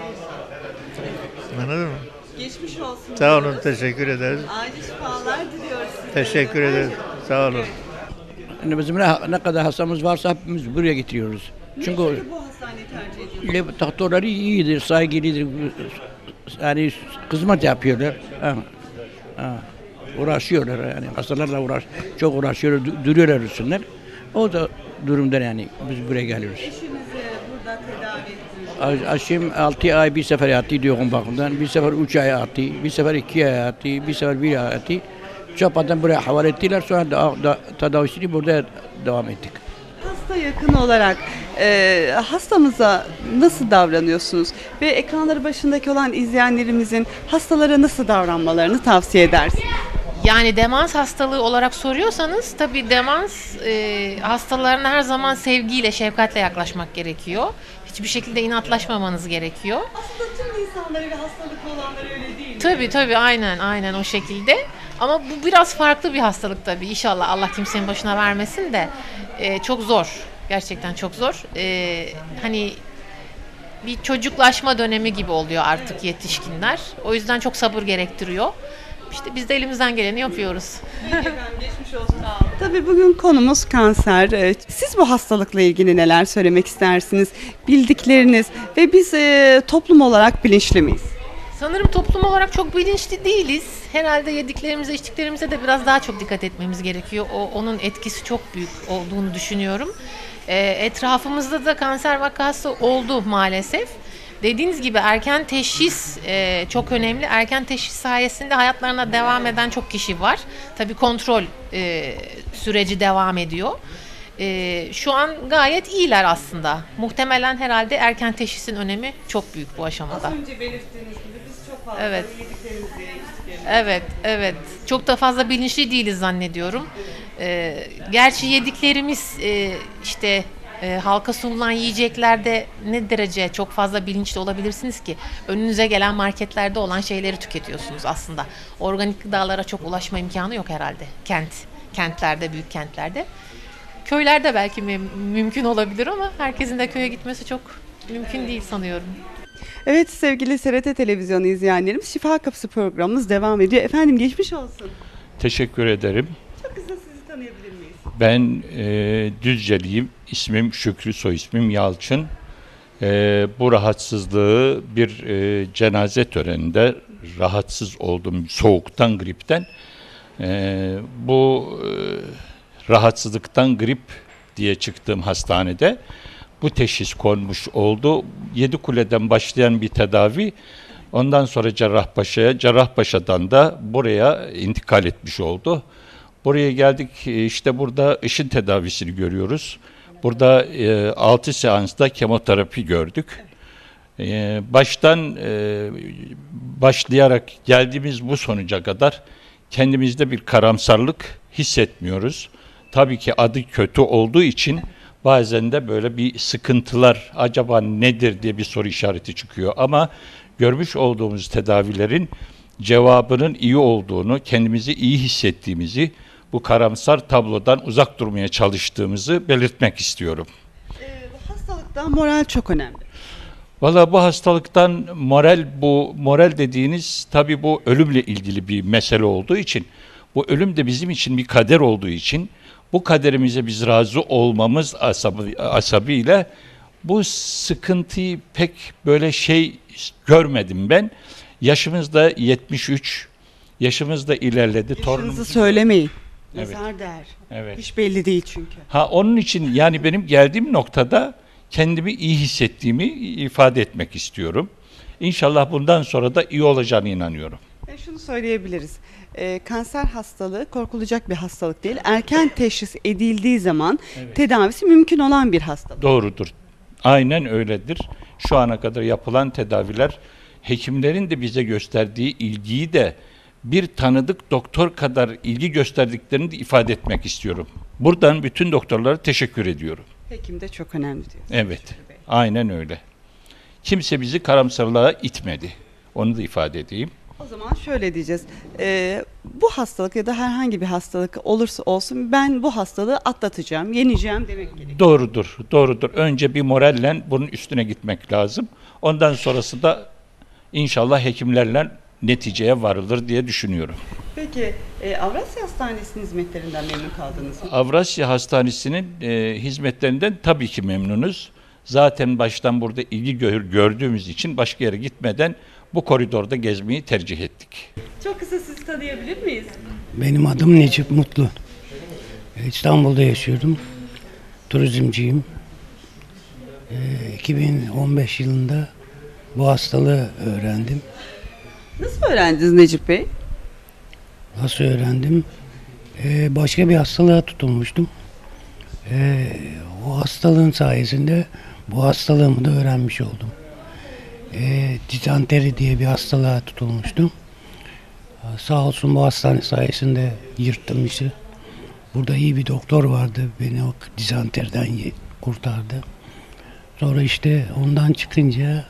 I: Anladın mı?
D: Geçmiş olsun.
I: Sağ olun,
D: diyoruz.
I: teşekkür ederiz.
D: Acil şifalar diliyoruz size.
I: Teşekkür ederiz. Sağ olun.
J: Yani bizim ne, ne kadar hastamız varsa hepimiz buraya getiriyoruz. Çünkü
D: Çünkü bu hastaneyi tercih ediyoruz.
J: le- doktorları iyidir, saygılıdır. Yani hizmet yapıyorlar. Ha, ha, uğraşıyorlar yani hastalarla uğraş, çok uğraşıyorlar, du- duruyorlar üstünler. O da durumda yani biz buraya geliyoruz.
D: Eşinizi burada tedavi ettiniz.
J: Aşım altı ay bir sefer yattı diyorum bakımdan, bir sefer üç ay yattı, bir sefer iki ay yattı, bir sefer bir ay yattı. Çapadan buraya havale ettiler, sonra da, da, tedavisini burada devam ettik.
D: Hasta yakın olarak e, hastamıza nasıl davranıyorsunuz? Ve ekranları başındaki olan izleyenlerimizin hastalara nasıl davranmalarını tavsiye edersiniz?
K: Yani demans hastalığı olarak soruyorsanız tabii demans e, hastalarına her zaman sevgiyle, şefkatle yaklaşmak gerekiyor. Hiçbir şekilde inatlaşmamanız gerekiyor.
D: Aslında tüm insanları ve hastalıklı olanları öyle değil mi?
K: Tabii tabii aynen aynen o şekilde. Ama bu biraz farklı bir hastalık tabii. İnşallah Allah kimsenin başına vermesin de e, çok zor. Gerçekten çok zor. E, hani bir çocuklaşma dönemi gibi oluyor artık yetişkinler. O yüzden çok sabır gerektiriyor. İşte biz de elimizden geleni yapıyoruz.
D: Efendim geçmiş olsun. Tabii bugün konumuz kanser. Ee, Siz bu hastalıkla ilgili neler söylemek istersiniz? Bildikleriniz ve biz e, toplum olarak bilinçli miyiz?
K: Sanırım toplum olarak çok bilinçli değiliz. Herhalde yediklerimize, içtiklerimize de biraz daha çok dikkat etmemiz gerekiyor. O, onun etkisi çok büyük olduğunu düşünüyorum. Ee, etrafımızda da kanser vakası oldu maalesef. Dediğiniz gibi erken teşhis e, çok önemli. Erken teşhis sayesinde hayatlarına devam eden çok kişi var. Tabii kontrol e, süreci devam ediyor. E, şu an gayet iyiler aslında. Muhtemelen herhalde erken teşhisin önemi çok büyük bu aşamada.
D: Az önce belirttiğiniz gibi biz çok fazla
K: Evet.
D: yediklerimizi, içtiklerimizi.
K: Evet, evet. Çok da fazla bilinçli değiliz zannediyorum. E, gerçi yediklerimiz e, işte... E, halka sunulan yiyeceklerde ne derece çok fazla bilinçli olabilirsiniz ki? Önünüze gelen marketlerde olan şeyleri tüketiyorsunuz aslında. Organik gıdalara çok ulaşma imkanı yok herhalde. Kent, kentlerde, büyük kentlerde. Köylerde belki mü- mümkün olabilir ama herkesin de köye gitmesi çok mümkün değil sanıyorum.
D: Evet sevgili S R T Televizyonu izleyenlerimiz, Şifa Kapısı programımız devam ediyor. Efendim geçmiş olsun.
L: Teşekkür ederim.
D: Çok kısa sizi tanıyabilir miyiz?
L: Ben e, Düzceliyim. İsmim Şükrü, soy ismim Yalçın. E, bu rahatsızlığı bir e, cenaze töreninde rahatsız oldum soğuktan, gripten. E, bu e, rahatsızlıktan grip diye çıktığım hastanede bu teşhis konmuş oldu. Yedikule'den başlayan bir tedavi. Ondan sonra Cerrahpaşa'ya, Cerrahpaşa'dan da buraya intikal etmiş oldu. Buraya geldik, e, işte burada ışın tedavisini görüyoruz. Burada e, altı seansta kemoterapi gördük. E, baştan e, başlayarak geldiğimiz bu sonuca kadar kendimizde bir karamsarlık hissetmiyoruz. Tabii ki adı kötü olduğu için bazen de böyle bir sıkıntılar, acaba nedir diye bir soru işareti çıkıyor. Ama görmüş olduğumuz tedavilerin cevabının iyi olduğunu, kendimizi iyi hissettiğimizi, bu karamsar tablodan uzak durmaya çalıştığımızı belirtmek istiyorum.
D: Ee, bu hastalıkta moral çok önemli.
L: Valla bu hastalıktan moral, bu moral dediğiniz tabii bu ölümle ilgili bir mesele olduğu için, bu ölüm de bizim için bir kader olduğu için, bu kaderimize biz razı olmamız asabı, asabıyla bu sıkıntıyı pek böyle şey görmedim ben. Yaşımız da yetmiş üç, yaşımız da ilerledi.
D: Yaşınızı söylemeyin.
L: Evet.
D: Nazar der.
L: Evet.
D: Hiç belli değil çünkü.
L: Ha, onun için yani benim geldiğim noktada kendimi iyi hissettiğimi ifade etmek istiyorum. İnşallah bundan sonra da iyi olacağına inanıyorum.
D: E şunu söyleyebiliriz. E, kanser hastalığı korkulacak bir hastalık değil. Erken teşhis edildiği zaman
L: Evet.
D: tedavisi mümkün olan bir hastalık.
L: Doğrudur. Aynen öyledir. Şu ana kadar yapılan tedaviler, hekimlerin de bize gösterdiği ilgiyi de bir tanıdık doktor kadar ilgi gösterdiklerini de ifade etmek istiyorum. Buradan bütün doktorlara teşekkür ediyorum.
D: Hekim de çok önemli diyor.
L: Evet, aynen öyle. Kimse bizi karamsarlığa itmedi. Onu da ifade edeyim.
D: O zaman şöyle diyeceğiz. E, bu hastalık ya da herhangi bir hastalık olursa olsun ben bu hastalığı atlatacağım, yeneceğim demek gerekiyor.
L: Doğrudur, doğrudur. Önce bir moralle bunun üstüne gitmek lazım. Ondan sonrası da inşallah hekimlerle neticeye varılır diye düşünüyorum.
D: Peki e, Avrasya Hastanesi'nin hizmetlerinden memnun kaldınız mı?
L: Avrasya Hastanesi'nin e, hizmetlerinden tabii ki memnunuz. Zaten baştan burada ilgi gör, gördüğümüz için başka yere gitmeden bu koridorda gezmeyi tercih ettik.
D: Çok kısa sizi tanıyabilir miyiz?
M: Benim adım Necip Mutlu. İstanbul'da yaşıyorum. Turizmciyim. E, iki bin on beş yılında bu hastalığı öğrendim.
D: Nasıl öğrendiniz Necip Bey?
M: Nasıl öğrendim? Ee, başka bir hastalığa tutulmuştum. Ee, o hastalığın sayesinde bu hastalığımı da öğrenmiş oldum. Ee, dizanteri diye bir hastalığa tutulmuştum. Ee, sağ olsun bu hastane sayesinde yırttım işi. Burada iyi bir doktor vardı. Beni o dizanterden kurtardı. Sonra işte ondan çıkınca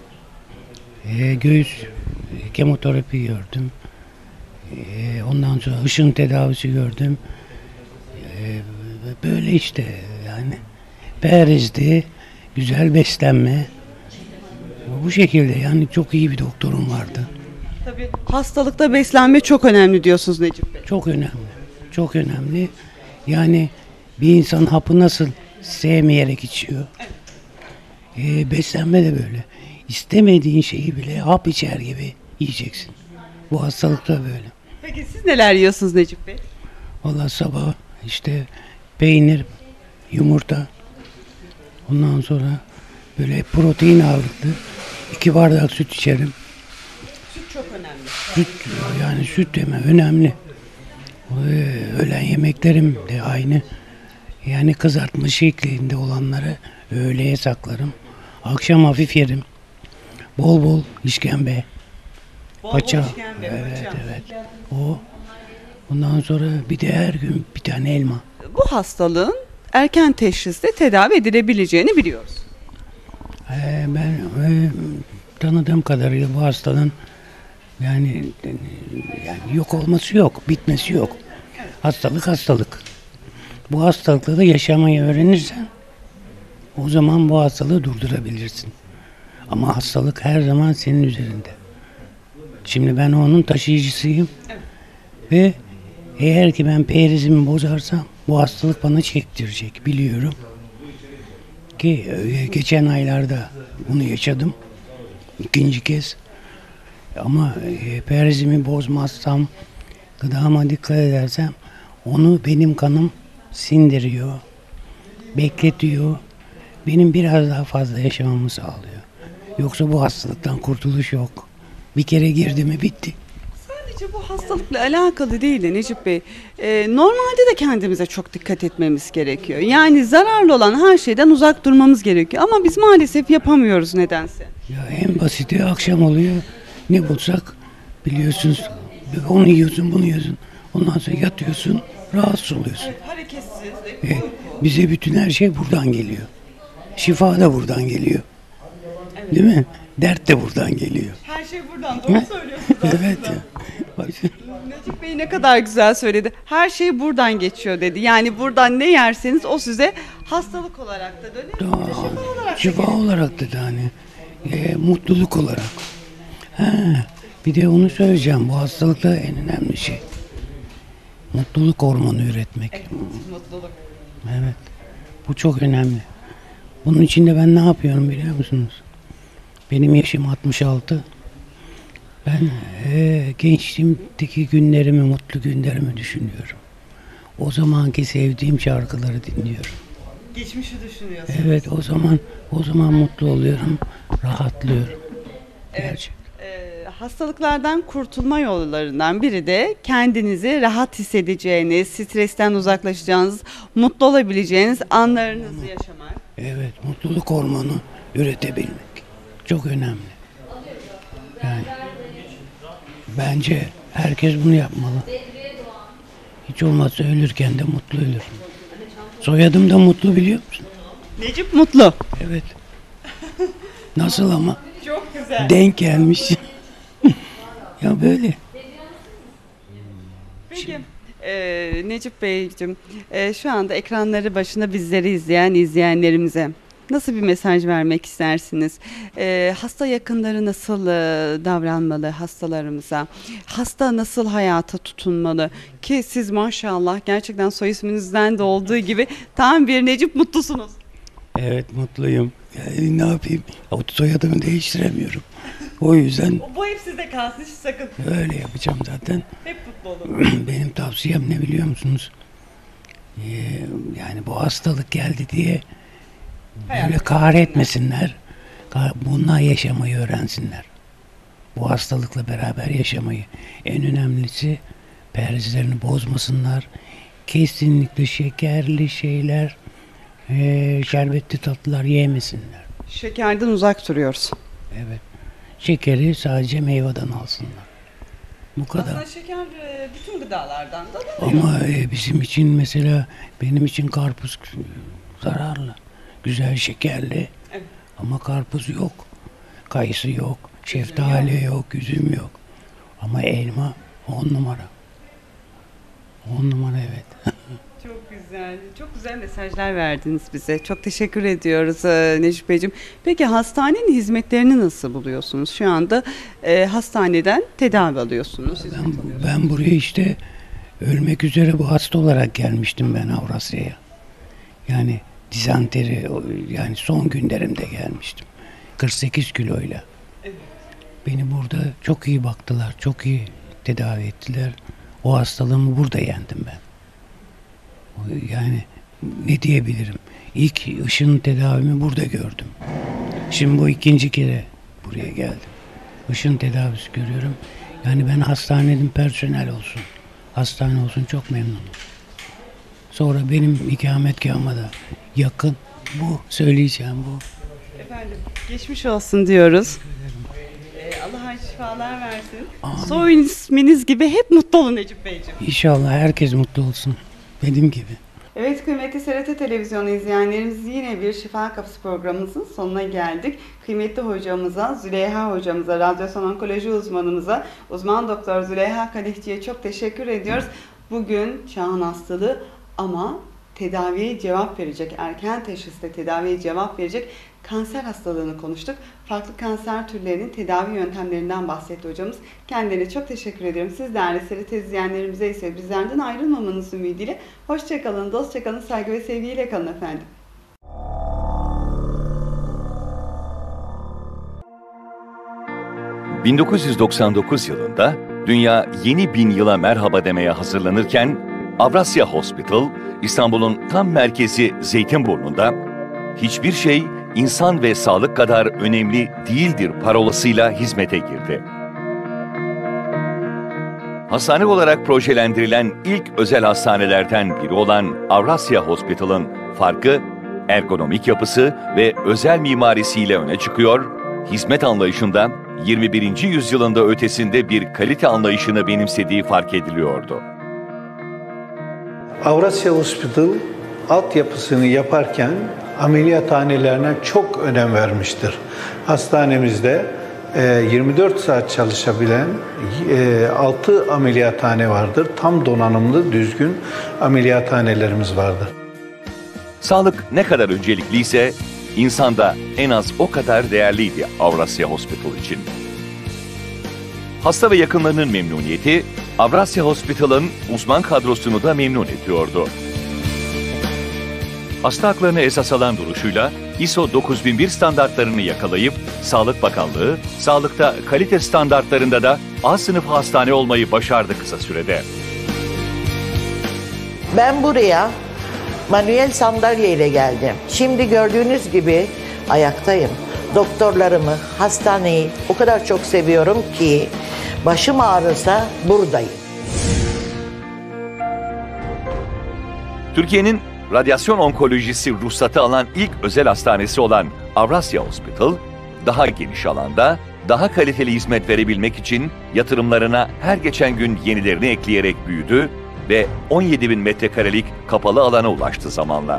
M: e, göğüs kemoterapi gördüm. Ee, ondan sonra ışın tedavisi gördüm. Ee, böyle işte yani perizdi, güzel beslenme. Bu şekilde yani çok iyi bir doktorum vardı.
D: Tabii hastalıkta beslenme çok önemli diyorsunuz Necip Bey.
M: Çok önemli. Çok önemli. Yani bir insan hapı nasıl sevmeyerek içiyor. Ee, beslenme de böyle. İstemediğin şeyi bile hap içer gibi yiyeceksin. Bu hastalıkta böyle.
D: Peki siz neler yiyorsunuz Necip Bey?
M: Vallahi sabah işte peynir, yumurta, ondan sonra böyle protein ağırlıklı iki bardak süt içerim.
D: Süt çok önemli.
M: Süt yani süt deme önemli. Ee, öğlen yemeklerim de aynı. Yani kızartma şeklinde olanları öğleye saklarım. Akşam hafif yerim. Bol bol işkembe.
D: Bol
M: Paça.
D: bol işkembe,
M: Evet,
D: paça.
M: evet. O. Ondan sonra bir de her gün bir tane elma.
D: Bu hastalığın erken teşhisle tedavi edilebileceğini biliyoruz.
M: Ee, ben e, tanıdığım kadarıyla bu hastalığın yani, yani yok olması yok, bitmesi yok. Hastalık hastalık. Bu hastalıkla da yaşamayı öğrenirsen o zaman bu hastalığı durdurabilirsin. Ama hastalık her zaman senin üzerinde. Şimdi ben onun taşıyıcısıyım.
D: Evet.
M: Ve eğer ki ben perizimi bozarsam bu hastalık bana çektirecek biliyorum. Ki e, geçen aylarda bunu yaşadım. İkinci kez. Ama e, perizimi bozmazsam, gıdama dikkat edersem onu benim kanım sindiriyor, bekletiyor. Benim biraz daha fazla yaşamamı sağlıyor. Yoksa bu hastalıktan kurtuluş yok. Bir kere girdi mi bitti.
D: Sadece bu hastalık
N: hastalıkla alakalı değil de Necip Bey, e, normalde de kendimize çok dikkat etmemiz gerekiyor. Yani zararlı olan her şeyden uzak durmamız gerekiyor ama biz maalesef yapamıyoruz nedense.
M: Ya en basiti akşam oluyor. Ne bulsak biliyorsunuz, onu yiyorsun, bunu yiyorsun. Ondan sonra yatıyorsun, rahatsız oluyorsun.
N: Evet, hareketsiz.
M: E, bize bütün her şey buradan geliyor. Şifa da buradan geliyor.
N: Evet.
M: Değil mi? Dert de buradan geliyor.
N: Her şey buradan, doğru söylüyorsunuz aslında.
M: Evet ya.
N: Necip Bey ne kadar güzel söyledi. Her şey buradan geçiyor dedi. Yani buradan ne yerseniz o size hastalık olarak da dönüyor.
M: Aa,
N: Şifa olarak
M: şifa
N: da
M: olarak dedi hani. E, mutluluk olarak. Ha, bir de onu söyleyeceğim. Bu hastalıkta en önemli şey. Mutluluk hormonu üretmek.
N: Evet, mutluluk.
M: Evet. Bu çok önemli. Bunun için de ben ne yapıyorum biliyor musunuz? Benim yaşım altmış altı. Ben e, gençliğimdeki günlerimi, mutlu günlerimi düşünüyorum. O zamanki sevdiğim şarkıları dinliyorum.
N: Geçmişi düşünüyorsunuz.
M: Evet, o zaman o zaman mutlu oluyorum, rahatlıyorum.
N: Evet.
M: Gerçekten.
N: Ee, hastalıklardan kurtulma yollarından biri de kendinizi rahat hissedeceğiniz, stresten uzaklaşacağınız, mutlu olabileceğiniz anlarınızı yaşamak.
M: Evet, mutluluk hormonu üretebilmek. Çok önemli. Yani bence herkes bunu yapmalı. Hiç olmazsa ölürken de mutlu ölür. Soyadım da Mutlu, biliyor musun?
N: Necip Mutlu.
M: Evet. Nasıl ama?
N: Çok güzel.
M: Denk gelmiş. Ya böyle.
N: Peki e, Necip Beyciğim, e, şu anda ekranları başında bizleri izleyen izleyenlerimize nasıl bir mesaj vermek istersiniz? E, hasta yakınları nasıl e, davranmalı hastalarımıza? Hasta nasıl hayata tutunmalı? Ki siz maşallah gerçekten soy isminizden de olduğu gibi tam bir Necip Mutlusunuz.
M: Evet, mutluyum. Yani ne yapayım? Soyadımı değiştiremiyorum. O yüzden
N: Bu hep sizde kalsın, hiç sakın.
M: öyle yapacağım zaten.
N: Hep mutlu olun.
M: Benim tavsiyem ne biliyor musunuz? Ee, yani bu hastalık geldi diye böyle kahretmesinler. Bununla yaşamayı öğrensinler. Bu hastalıkla beraber yaşamayı. En önemlisi perhizlerini bozmasınlar. Kesinlikle şekerli şeyler, e, şerbetli tatlılar yemesinler.
N: Şekerden uzak duruyoruz.
M: Evet. Şekeri sadece meyveden alsınlar. Bu kadar.
N: Aslında şeker e, bütün gıdalardan da değil
M: Ama e, bizim için mesela benim için karpuz zararlı. Güzel şekerli.
N: Evet.
M: Ama karpuz yok. Kayısı yok. Şeftali yok. Üzüm yok. Ama elma on numara. On numara, evet.
N: Çok güzel. Çok güzel mesajlar verdiniz bize. Çok teşekkür ediyoruz e, Necip Beyciğim. Peki hastanenin hizmetlerini nasıl buluyorsunuz? Şu anda e, hastaneden tedavi alıyorsunuz.
M: Ben, ben buraya işte ölmek üzere bu hasta olarak gelmiştim ben Avrasya'ya. Yani dizanteri, yani son günlerimde gelmiştim. kırk sekiz kiloyla.
N: Evet.
M: Beni burada çok iyi baktılar, çok iyi tedavi ettiler. O hastalığımı burada yendim ben. Yani ne diyebilirim? İlk ışın tedavimi burada gördüm. Şimdi bu ikinci kere buraya geldim. Işın tedavisi görüyorum. Yani ben hastanenin personel olsun, hastane olsun çok memnunum. Sonra benim ikametgahıma da yakın. Bu söyleyeceğim bu.
N: Efendim geçmiş olsun diyoruz. Ee, Allah şifalar versin. Amin. Soy isminiz gibi hep mutlu olun Necip Beyciğim.
M: İnşallah herkes mutlu olsun. Benim gibi.
D: Evet kıymetli S R T Televizyonu izleyenlerimiz, yine bir Şifa Kapısı programımızın sonuna geldik. Kıymetli hocamıza, Züleyha hocamıza, radyasyon onkoloji uzmanımıza, uzman doktor Züleyha Kadehçi'ye çok teşekkür ediyoruz. Bugün çağın hastalığı ama tedaviye cevap verecek, erken teşhiste tedaviye cevap verecek kanser hastalığını konuştuk. Farklı kanser türlerinin tedavi yöntemlerinden bahsetti hocamız. Kendilerine çok teşekkür ediyorum. Siz değerli S R T izleyenlerimize ise bizlerden ayrılmamanız ümidiyle hoşçakalın, dostça kalın, saygı ve sevgiyle kalın efendim.
A: bin dokuz yüz doksan dokuz yılında dünya yeni bin yıla merhaba demeye hazırlanırken Avrasya Hospital, İstanbul'un tam merkezi Zeytinburnu'nda hiçbir şey insan ve sağlık kadar önemli değildir parolasıyla hizmete girdi. Hastane olarak projelendirilen ilk özel hastanelerden biri olan Avrasya Hospital'ın farkı, ergonomik yapısı ve özel mimarisiyle öne çıkıyor, hizmet anlayışında yirmi birinci yüzyılında ötesinde bir kalite anlayışını benimsediği fark ediliyordu.
B: Avrasya Hospital altyapısını yaparken ameliyathanelerine çok önem vermiştir. Hastanemizde yirmi dört saat çalışabilen altı ameliyathane vardır. Tam donanımlı, düzgün ameliyathanelerimiz vardır.
A: Sağlık ne kadar öncelikliyse, insan da en az o kadar değerliydi Avrasya Hospital için. Hasta ve yakınlarının memnuniyeti, Avrasya Hospital'ın uzman kadrosunu da memnun ediyordu. Hasta haklarını esas alan duruşuyla I S O dokuz bin bir standartlarını yakalayıp Sağlık Bakanlığı, sağlıkta kalite standartlarında da A sınıfı hastane olmayı başardı kısa sürede.
C: Ben buraya manuel sandalye ile geldim. Şimdi gördüğünüz gibi ayaktayım. Doktorlarımı, hastaneyi o kadar çok seviyorum ki başım ağrırsa buradayım.
A: Türkiye'nin radyasyon onkolojisi ruhsatı alan ilk özel hastanesi olan Avrasya Hospital, daha geniş alanda, daha kaliteli hizmet verebilmek için yatırımlarına her geçen gün yenilerini ekleyerek büyüdü ve on yedi bin metrekarelik kapalı alana ulaştı zamanla.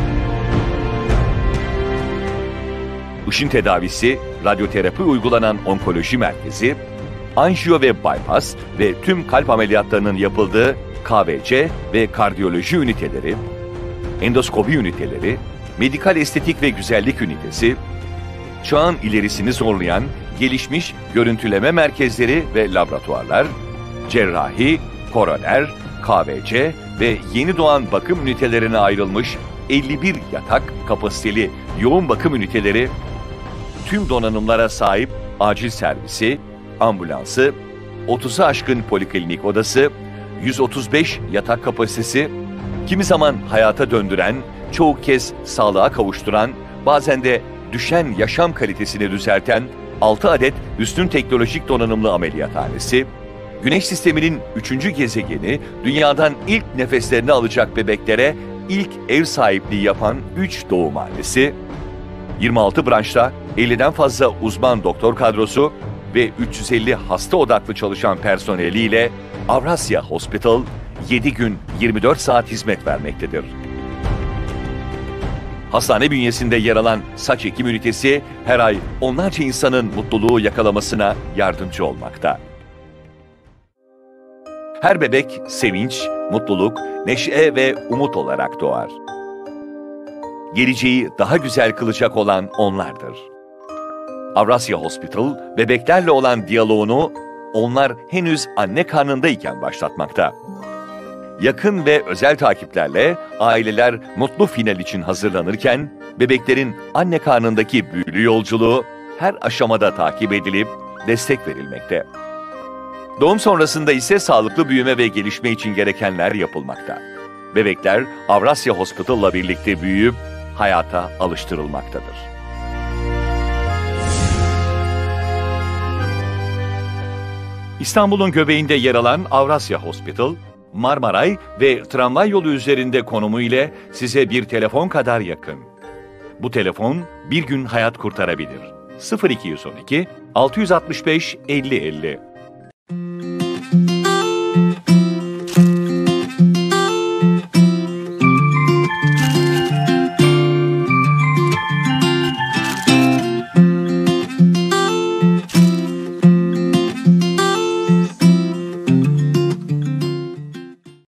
A: Işın tedavisi, radyoterapi uygulanan onkoloji merkezi, anjiyo ve bypass ve tüm kalp ameliyatlarının yapıldığı K V C ve kardiyoloji üniteleri, endoskopi üniteleri, medikal estetik ve güzellik ünitesi, çağın ilerisini zorlayan gelişmiş görüntüleme merkezleri ve laboratuvarlar, cerrahi, koroner, K V C ve yeni doğan bakım ünitelerine ayrılmış elli bir yatak kapasiteli yoğun bakım üniteleri, tüm donanımlara sahip acil servisi, ambulansı, otuza aşkın poliklinik odası, yüz otuz beş yatak kapasitesi, kimi zaman hayata döndüren, çoğu kez sağlığa kavuşturan, bazen de düşen yaşam kalitesini düzelten altı adet üstün teknolojik donanımlı ameliyathanesi, Güneş sisteminin üçüncü gezegeni, dünyadan ilk nefeslerini alacak bebeklere ilk ev sahipliği yapan üç doğumhanesi, yirmi altı branşta elliden fazla uzman doktor kadrosu ve üç yüz elli hasta odaklı çalışan personeliyle Avrasya Hospital yedi gün yirmi dört saat hizmet vermektedir. Hastane bünyesinde yer alan saç ekim ünitesi her ay onlarca insanın mutluluğu yakalamasına yardımcı olmakta. Her bebek sevinç, mutluluk, neşe ve umut olarak doğar. Geleceği daha güzel kılacak olan onlardır. Avrasya Hospital, bebeklerle olan diyaloğunu onlar henüz anne karnındayken başlatmakta. Yakın ve özel takiplerle aileler mutlu final için hazırlanırken, bebeklerin anne karnındaki büyülü yolculuğu her aşamada takip edilip destek verilmekte. Doğum sonrasında ise sağlıklı büyüme ve gelişme için gerekenler yapılmakta. Bebekler Avrasya Hospital'la birlikte büyüyüp hayata alıştırılmaktadır. İstanbul'un göbeğinde yer alan Avrasya Hospital, Marmaray ve tramvay yolu üzerinde konumu ile size bir telefon kadar yakın. Bu telefon bir gün hayat kurtarabilir. sıfır iki yüz on iki altı yüz altmış beş elli elli